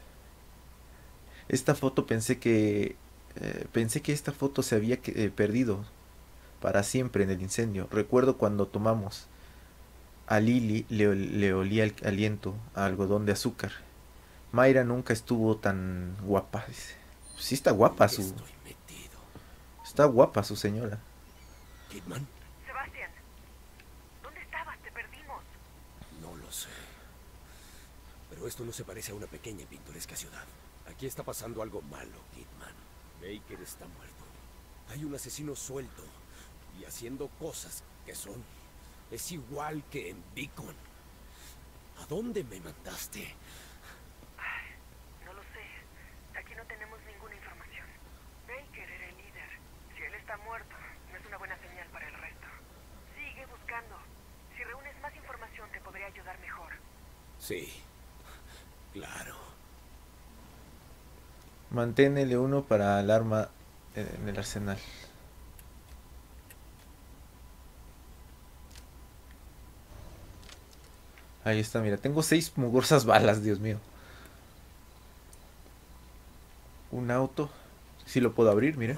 Esta foto pensé que... Eh, pensé que esta foto se había eh, perdido para siempre en el incendio. Recuerdo cuando tomamos a Lily, le, le olía el aliento a algodón de azúcar. Mayra nunca estuvo tan guapa, dice. Sí está guapa su... Estoy metido. Está guapa su señora. ¿Kidman? Sebastián, ¿dónde estabas? Te perdimos. No lo sé. Pero esto no se parece a una pequeña y pintoresca ciudad. Aquí está pasando algo malo, Kidman. Baker está muerto. Hay un asesino suelto y haciendo cosas que son... es igual que en Beacon. ¿A dónde me mandaste? Ay, no lo sé. Aquí no tenemos ninguna información. Baker era el líder. Si él está muerto, no es una buena señal para el resto. Sigue buscando. Si reúnes más información, te podría ayudar mejor. Sí, claro. Mantén L uno para el arma en el arsenal. Ahí está, mira, tengo seis mugrosas balas, Dios mío. Un auto. Si lo puedo abrir, mire.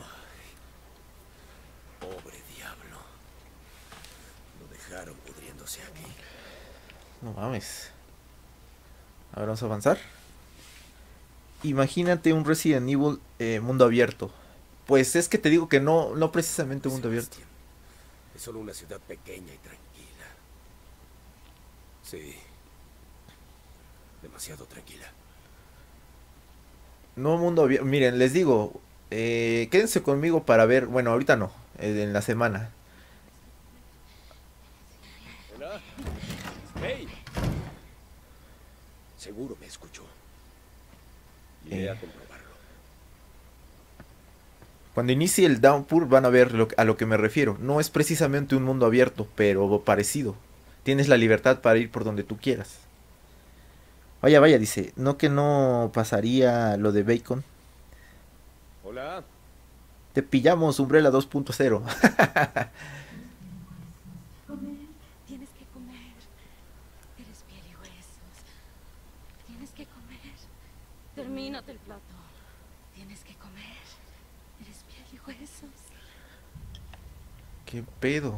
Pobre diablo. Lo dejaron pudriéndose aquí. No mames. Ahora vamos a avanzar. Imagínate un Resident Evil eh, mundo abierto. Pues es que te digo que no, no precisamente mundo abierto. Sebastián, es solo una ciudad pequeña y tranquila. Sí. Demasiado tranquila. No mundo abierto. Miren, les digo, eh, quédense conmigo para ver, bueno, ahorita no, eh, en la semana. Hola. Hey. Seguro me escuchó. Iré Eh. a comprobarlo. Cuando inicie el Downpour van a ver lo- a lo que me refiero. No es precisamente un mundo abierto, pero parecido. Tienes la libertad para ir por donde tú quieras. Vaya, vaya, dice. No que no pasaría lo de Bacon. Hola. Te pillamos, Umbrella dos punto cero. Comer. Tienes que comer. Eres piel y huesos. Tienes que comer. Termínate el plato. Tienes que comer. Eres piel y huesos. ¿Qué pedo?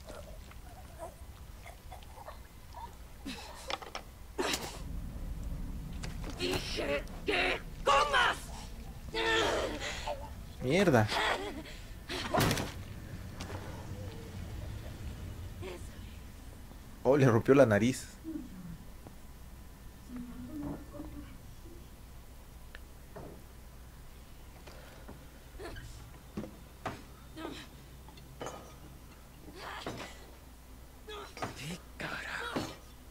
Dije que comas. Mierda. Oh, le rompió la nariz. ¿Qué carajo?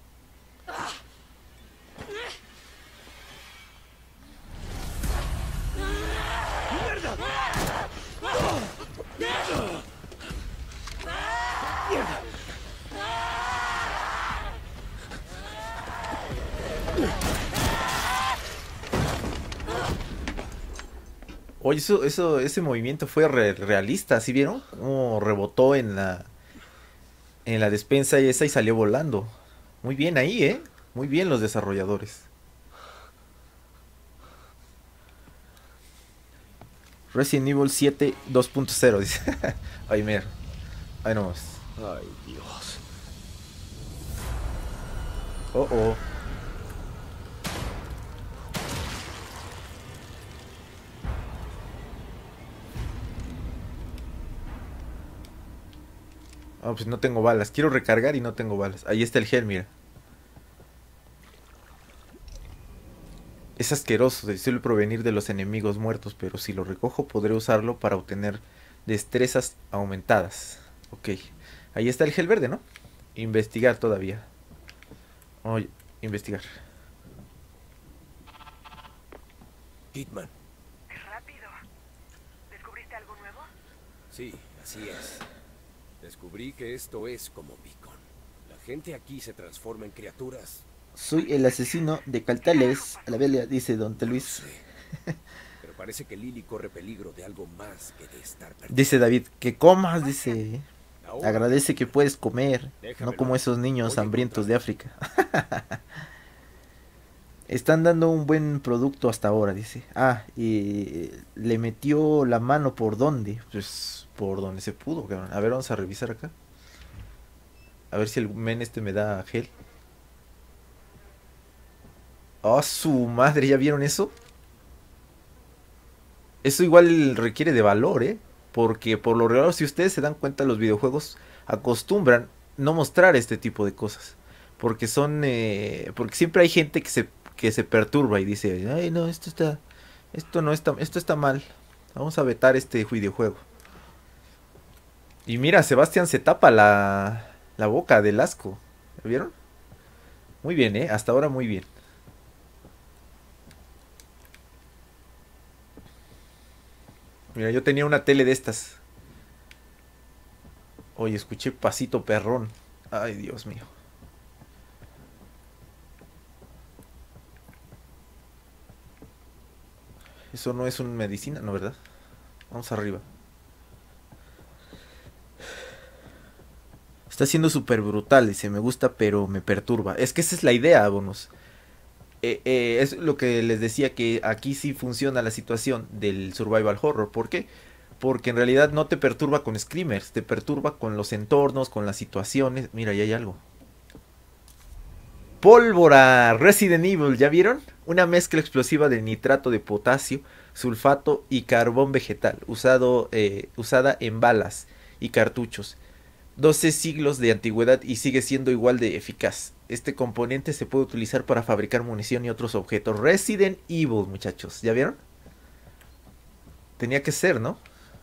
Oye, eso, eso, ese movimiento fue re- realista, ¿sí vieron? Como rebotó en la en la despensa y esa y salió volando. Muy bien ahí, ¿eh? Muy bien los desarrolladores. Resident Evil siete dos punto cero, dice. Ay, mira. Ay, no más. Ay, Dios. Oh, oh. Ah, pues no tengo balas. Quiero recargar y no tengo balas. Ahí está el gel, mira. Es asqueroso, suele provenir de los enemigos muertos, pero si lo recojo podré usarlo para obtener destrezas aumentadas. Ok. Ahí está el gel verde, ¿no? Investigar todavía. Oye, investigar. Kidman. ¡Qué rápido! ¿Descubriste algo nuevo? Sí, así es. Descubrí que esto es como Beacon. La gente aquí se transforma en criaturas. Soy el asesino de Caltales, a la bella, dice Don No Luis. sé. Pero parece que Lily corre peligro de algo más que de estar perdida. Dice David, que comas, dice. Ahora, Agradece que puedes comer, Déjamelo. no como esos niños Voy a hambrientos de África. Están dando un buen producto hasta ahora, dice. Ah, y le metió la mano por dónde. Pues por donde se pudo, cabrón. A ver, vamos a revisar acá. A ver si el men este me da gel. ¡Oh, su madre! ¿Ya vieron eso? Eso igual requiere de valor, ¿eh? Porque por lo regular, si ustedes se dan cuenta, los videojuegos acostumbran no mostrar este tipo de cosas. Porque son... Eh, porque siempre hay gente que se, que se perturba y dice, ay, no, esto está... Esto no está... Esto está mal. Vamos a vetar este videojuego. Y mira, Sebastián se tapa la, la boca del asco. ¿Lo vieron? Muy bien, ¿eh? Hasta ahora muy bien. Mira, yo tenía una tele de estas. Oye, escuché pasito perrón. Ay, Dios mío. Eso no es una medicina, ¿no, verdad? Vamos arriba. Está siendo súper brutal, dice, me gusta, pero me perturba. Es que esa es la idea, bonos. Eh, eh, es lo que les decía, que aquí sí funciona la situación del survival horror. ¿Por qué? Porque en realidad no te perturba con screamers, te perturba con los entornos, con las situaciones. Mira, ya hay algo. Pólvora, Resident Evil, ¿ya vieron? una mezcla explosiva de nitrato de potasio, sulfato y carbón vegetal, usado, eh, usada en balas y cartuchos. doce siglos de antigüedad y sigue siendo igual de eficaz. Este componente se puede utilizar para fabricar munición y otros objetos. Resident Evil, muchachos, ¿ya vieron? Tenía que ser, ¿no?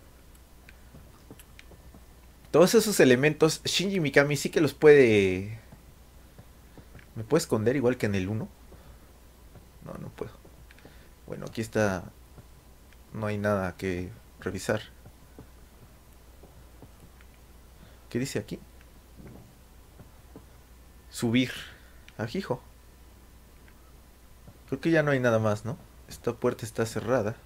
Todos esos elementos, Shinji Mikami sí que los puede... ¿Me puede esconder igual que en el uno? No, no puedo. Bueno, aquí está... No hay nada que revisar. ¿Qué dice aquí? Subir. Ajijo. Creo que ya no hay nada más, ¿no? Esta puerta está cerrada.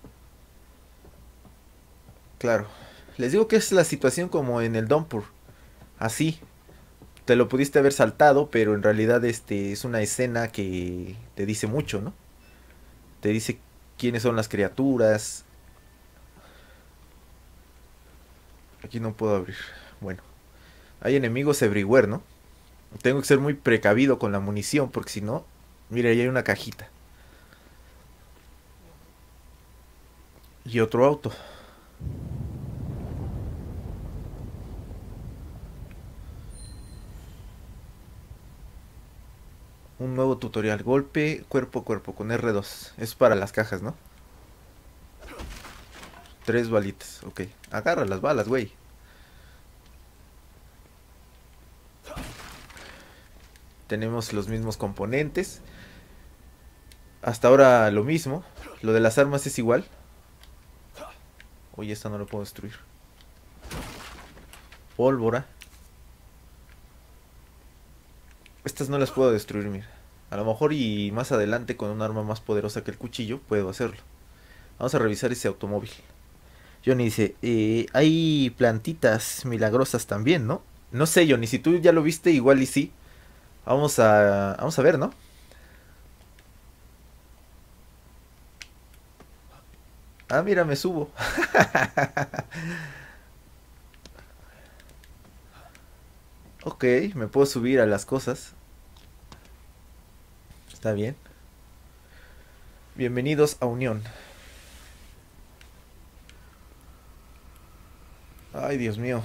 Claro. Les digo que es la situación como en el Downpour. Así. Te lo pudiste haber saltado, pero en realidad este es una escena que te dice mucho, ¿no? Te dice quiénes son las criaturas. Aquí no puedo abrir. Bueno. Hay enemigos everywhere, ¿no? Tengo que ser muy precavido con la munición, porque si no... Mira, ahí hay una cajita. Y otro auto. Un nuevo tutorial. Golpe cuerpo a cuerpo con erre dos. Es para las cajas, ¿no? Tres balitas. Ok. Agarra las balas, güey. Tenemos los mismos componentes. Hasta ahora lo mismo. Lo de las armas es igual. Oye, esta no lo puedo destruir. Pólvora. Estas no las puedo destruir, mira. A lo mejor y más adelante con un arma más poderosa que el cuchillo puedo hacerlo. Vamos a revisar ese automóvil. Johnny dice, eh, hay plantitas milagrosas también, ¿no? No sé, Johnny, si tú ya lo viste, igual y sí. Vamos a, vamos a ver, ¿no? Ah, mira, me subo. Ok, me puedo subir a las cosas. Está bien. Bienvenidos a Unión. Ay, Dios mío.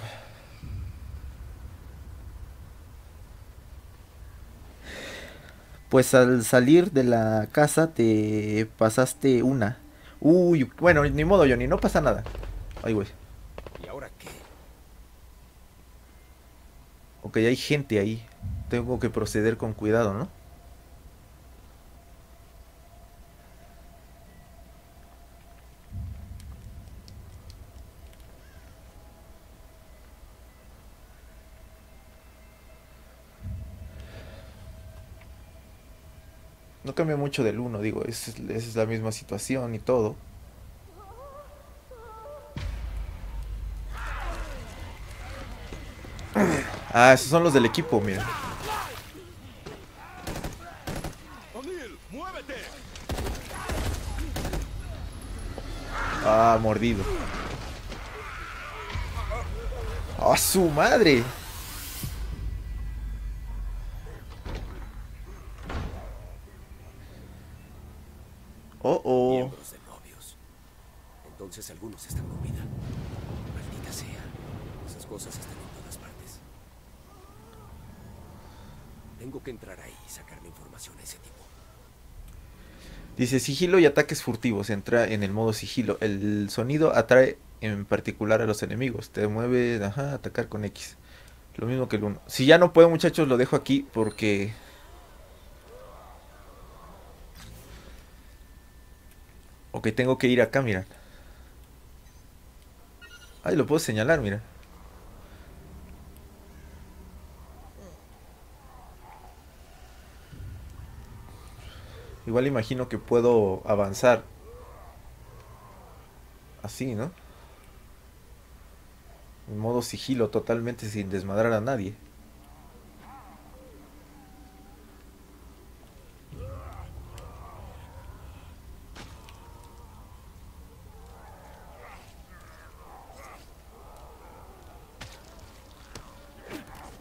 Pues al salir de la casa te pasaste una. Uy, bueno, ni modo, Johnny, no pasa nada. Ay, güey. ¿Y ahora qué? Ok, hay gente ahí. Tengo que proceder con cuidado, ¿no? No cambia mucho del uno, digo, es, es la misma situación y todo. Ah, esos son los del equipo, mira. ¡O'Neill, muévete! Ah, mordido. ¡Ah, su madre! Oh, oh. Miembros de novios. Entonces algunos están con vida. Maldita sea. Esas cosas están en todas partes. Tengo que entrar ahí y sacarle información a ese tipo. Dice sigilo y ataques furtivos. Entra en el modo sigilo. El sonido atrae en particular a los enemigos. Te mueve, ajá, atacar con X. Lo mismo que el uno. Si ya no puedo, muchachos, lo dejo aquí porque... Ok, tengo que ir acá, mira. Ay, lo puedo señalar, mira. Igual imagino que puedo avanzar. Así, ¿no? En modo sigilo totalmente sin desmadrar a nadie.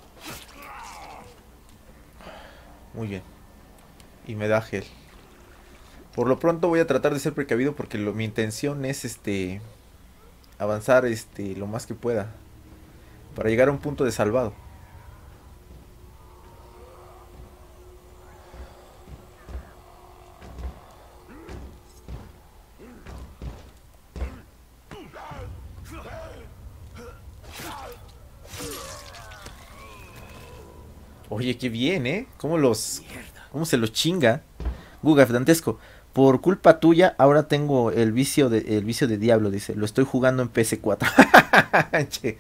Muy bien. Y me da gel. Por lo pronto voy a tratar de ser precavido porque lo, mi intención es este avanzar este lo más que pueda para llegar a un punto de salvado. Oye, qué bien, ¿eh? ¿Cómo los cómo se los chinga? Gugaf Dantesco. Por culpa tuya, ahora tengo el vicio de el vicio de Diablo, dice. Lo estoy jugando en P S cuatro. Che.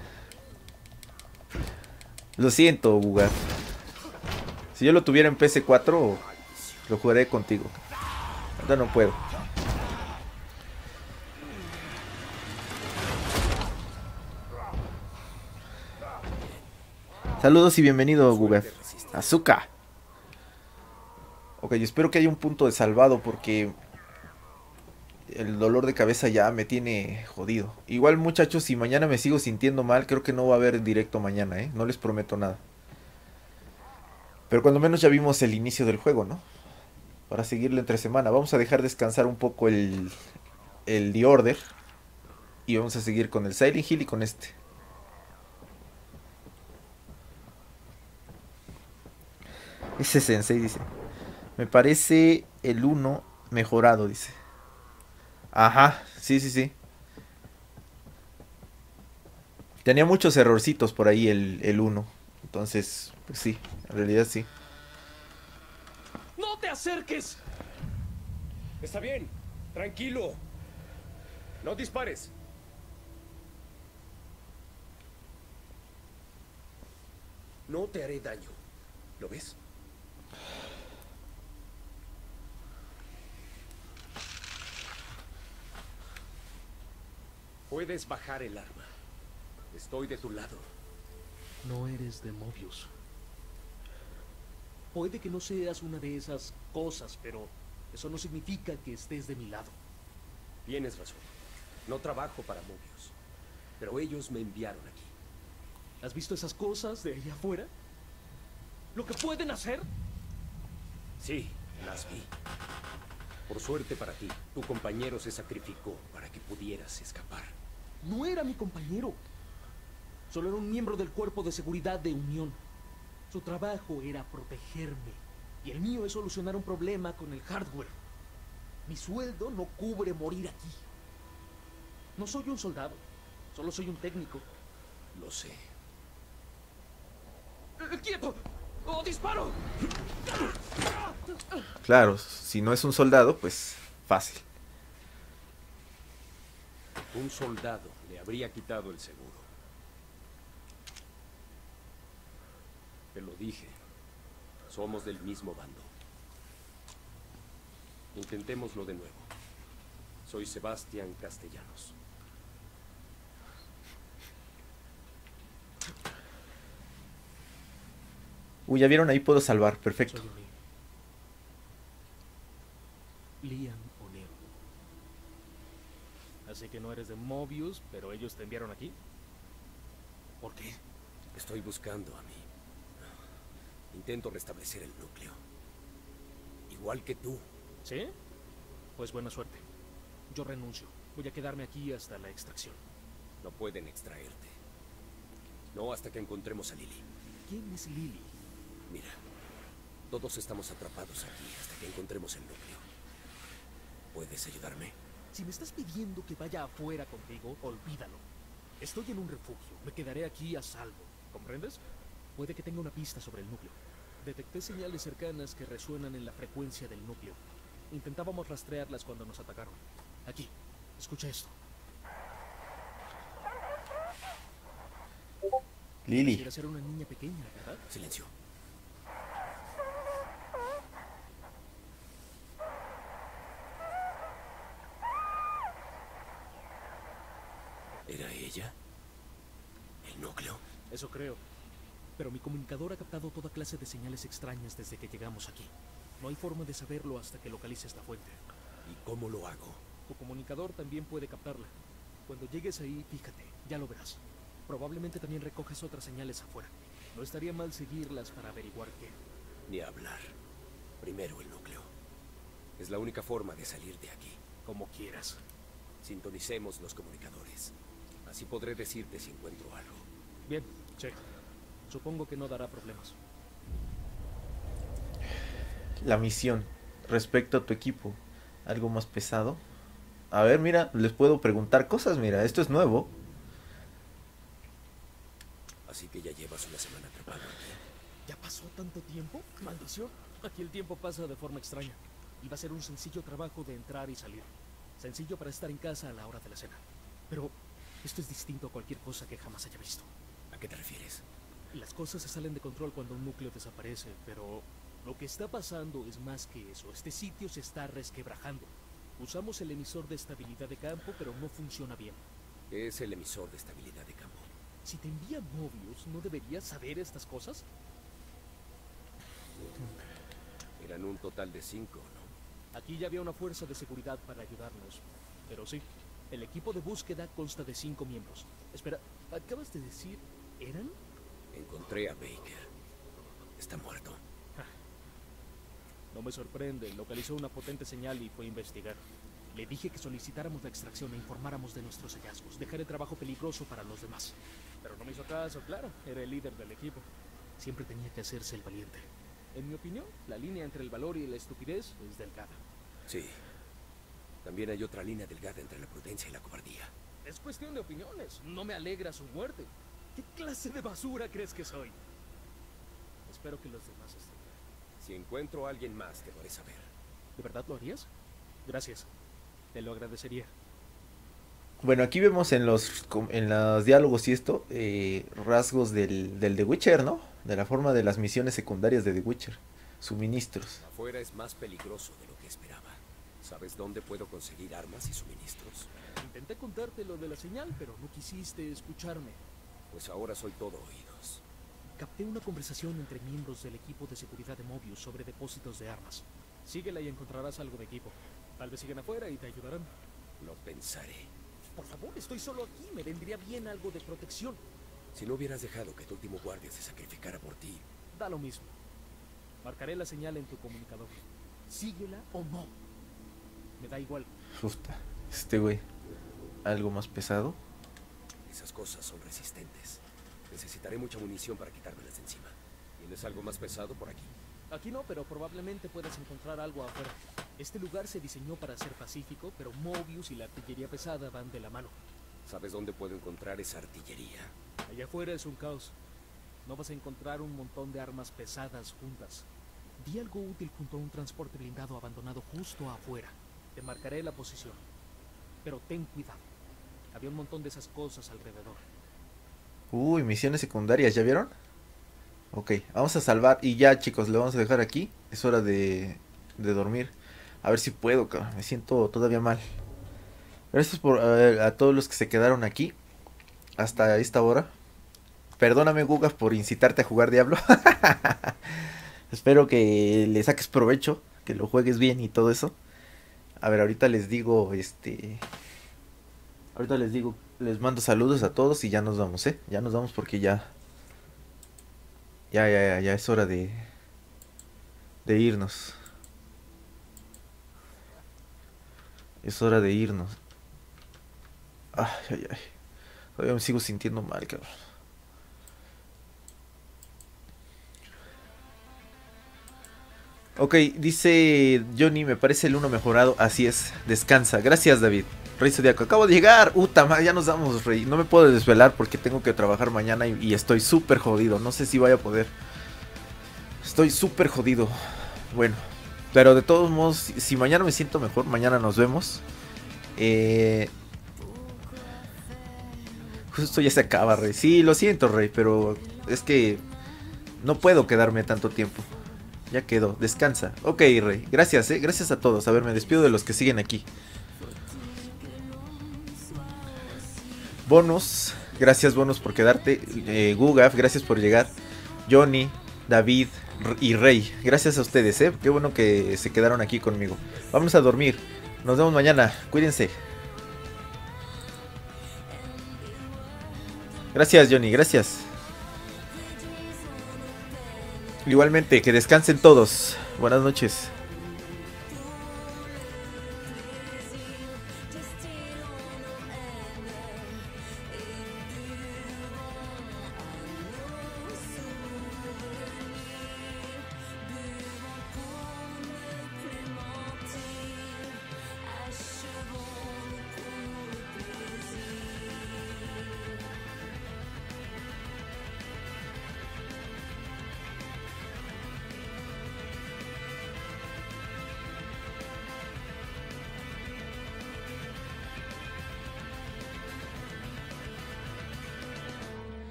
Lo siento, Gugaf. Si yo lo tuviera en P S cuatro, lo jugaré contigo. Ahora no puedo. Saludos y bienvenido, Gugaf. Azúcar. Ok, yo espero que haya un punto de salvado porque el dolor de cabeza ya me tiene jodido. Igual, muchachos, si mañana me sigo sintiendo mal, creo que no va a haber directo mañana, ¿eh? No les prometo nada. Pero cuando menos ya vimos el inicio del juego, ¿no? Para seguirle entre semana. Vamos a dejar descansar un poco el, el The Order. Y vamos a seguir con el Silent Hill y con este. Ese Sensei dice. Me parece el uno mejorado, dice. Ajá, sí, sí, sí. Tenía muchos errorcitos por ahí el, el uno. Entonces, pues sí, en realidad sí. ¡No te acerques! Está bien, tranquilo. No dispares. No te haré daño. ¿Lo ves? Puedes bajar el arma. Estoy de tu lado. No eres de Mobius. Puede que no seas una de esas cosas, pero eso no significa que estés de mi lado. Tienes razón. No trabajo para Mobius. Pero ellos me enviaron aquí. ¿Has visto esas cosas de allá afuera? ¿Lo que pueden hacer? Sí, las vi. Por suerte para ti, tu compañero se sacrificó para que pudieras escapar. No era mi compañero. Solo era un miembro del cuerpo de seguridad de Unión. Su trabajo era protegerme. Y el mío es solucionar un problema con el hardware. Mi sueldo no cubre morir aquí. No soy un soldado. Solo soy un técnico. Lo sé. ¡Eh, ¡Quieto! ¡Oh, disparo! Claro, si no es un soldado, pues fácil. Un soldado le habría quitado el seguro. Te lo dije. Somos del mismo bando. Intentémoslo de nuevo. Soy Sebastián Castellanos. Uy, ya vieron, ahí puedo salvar, perfecto. Soy O'Neill. Liam O'Neill. Así que no eres de Mobius, pero ellos te enviaron aquí. ¿Por qué? Estoy buscando a mí. Intento restablecer el núcleo. Igual que tú. ¿Sí? Pues buena suerte. Yo renuncio. Voy a quedarme aquí hasta la extracción. No pueden extraerte. No hasta que encontremos a Lily. ¿Quién es Lily? Mira, todos estamos atrapados aquí hasta que encontremos el núcleo. ¿Puedes ayudarme? Si me estás pidiendo que vaya afuera contigo, olvídalo. Estoy en un refugio. Me quedaré aquí a salvo. ¿Comprendes? Puede que tenga una pista sobre el núcleo. Detecté señales cercanas que resuenan en la frecuencia del núcleo. Intentábamos rastrearlas cuando nos atacaron. Aquí, escucha esto. Lily. Quisiera ser una niña pequeña, ¿verdad? Silencio. ¿Era ella? ¿El núcleo? Eso creo. Pero mi comunicador ha captado toda clase de señales extrañas desde que llegamos aquí. No hay forma de saberlo hasta que localice esta fuente. ¿Y cómo lo hago? Tu comunicador también puede captarla. Cuando llegues ahí, fíjate, ya lo verás. Probablemente también recoges otras señales afuera. No estaría mal seguirlas para averiguar qué. Ni hablar. Primero el núcleo. Es la única forma de salir de aquí. Como quieras. Sintonicemos los comunicadores. Así podré decirte si encuentro algo. Bien, check. Supongo que no dará problemas. La misión. Respecto a tu equipo. ¿Algo más pesado? A ver, mira, les puedo preguntar cosas, mira, esto es nuevo. Así que ya llevas una semana atrapado aquí. ¿Ya pasó tanto tiempo? Maldición. Aquí el tiempo pasa de forma extraña. Iba a ser un sencillo trabajo de entrar y salir. Sencillo para estar en casa a la hora de la cena. Pero esto es distinto a cualquier cosa que jamás haya visto. ¿A qué te refieres? Las cosas se salen de control cuando un núcleo desaparece, pero lo que está pasando es más que eso. Este sitio se está resquebrajando. Usamos el emisor de estabilidad de campo, pero no funciona bien. ¿Qué es el emisor de estabilidad de campo? Si te envía Mobius, ¿no deberías saber estas cosas? Eran un total de cinco, ¿no? Aquí ya había una fuerza de seguridad para ayudarnos. Pero sí, el equipo de búsqueda consta de cinco miembros. Espera, ¿acabas de decir eran? Encontré a Baker. Está muerto. No me sorprende. Localizó una potente señal y fue a investigar. Le dije que solicitáramos la extracción e informáramos de nuestros hallazgos. Dejar el trabajo peligroso para los demás. Pero no me hizo caso, claro. Era el líder del equipo. Siempre tenía que hacerse el valiente. En mi opinión, la línea entre el valor y la estupidez es delgada. Sí. También hay otra línea delgada entre la prudencia y la cobardía. Es cuestión de opiniones. No me alegra su muerte. ¿Qué clase de basura crees que soy? Espero que los demás estén bien. Si encuentro a alguien más, te lo haré saber. ¿De verdad lo harías? Gracias. Te lo agradecería. Bueno, aquí vemos en los en los diálogos y esto eh, rasgos del, del The Witcher, ¿no? De la forma de las misiones secundarias de The Witcher. Suministros. Afuera es más peligroso de lo que esperaba. ¿Sabes dónde puedo conseguir armas y suministros? Intenté contarte lo de la señal, pero no quisiste escucharme. Pues ahora soy todo oídos. Capté una conversación entre miembros del equipo de seguridad de Mobius sobre depósitos de armas. Síguela y encontrarás algo de equipo. Tal vez siguen afuera y te ayudarán. Lo pensaré. Por favor, estoy solo aquí. Me vendría bien algo de protección. Si no hubieras dejado que tu último guardia se sacrificara por ti. Da lo mismo. Marcaré la señal en tu comunicador. Síguela o no. Me da igual. Justa. Este güey. ¿Algo más pesado? Esas cosas son resistentes. Necesitaré mucha munición para quitármelas de encima. ¿Tienes algo más pesado por aquí? Aquí no, pero probablemente puedas encontrar algo afuera. Este lugar se diseñó para ser pacífico, pero Mobius y la artillería pesada van de la mano. ¿Sabes dónde puedo encontrar esa artillería? Allá afuera es un caos. No vas a encontrar un montón de armas pesadas juntas. Vi algo útil junto a un transporte blindado abandonado justo afuera. Te marcaré la posición. Pero ten cuidado. Había un montón de esas cosas alrededor. Uy, misiones secundarias, ¿ya vieron? Ok, vamos a salvar. Y ya, chicos, le vamos a dejar aquí. Es hora de, de dormir. A ver si puedo, cabrón. Me siento todavía mal. Gracias por a, a todos los que se quedaron aquí hasta esta hora. Perdóname, Guga, por incitarte a jugar Diablo. Espero que le saques provecho, que lo juegues bien y todo eso. A ver, ahorita les digo, este... Ahorita les digo, les mando saludos a todos y ya nos vamos, ¿eh? Ya nos vamos porque ya... Ya, ya, ya, ya es hora de... De irnos. Es hora de irnos. Ay, ay, ay. Todavía me sigo sintiendo mal, cabrón. Ok, dice Johnny, me parece el uno mejorado. Así es, descansa. Gracias, David. Rey Zodiaco, acabo de llegar. Uta, uh, ya nos damos, Rey. No me puedo desvelar porque tengo que trabajar mañana y, y estoy súper jodido. No sé si vaya a poder. Estoy súper jodido. Bueno, pero de todos modos, si, si mañana me siento mejor, mañana nos vemos. Eh... Justo ya se acaba, Rey. Sí, lo siento, Rey, pero es que no puedo quedarme tanto tiempo. Ya quedó, descansa. Ok, Rey, gracias, eh. Gracias a todos. A ver, me despido de los que siguen aquí. Bonus, gracias Bonus por quedarte. eh, Gugaf, gracias por llegar. Johnny, David y Rey, gracias a ustedes, eh. Qué bueno que se quedaron aquí conmigo. Vamos a dormir, nos vemos mañana, cuídense. Gracias Johnny, gracias. Igualmente, que descansen todos. Buenas noches.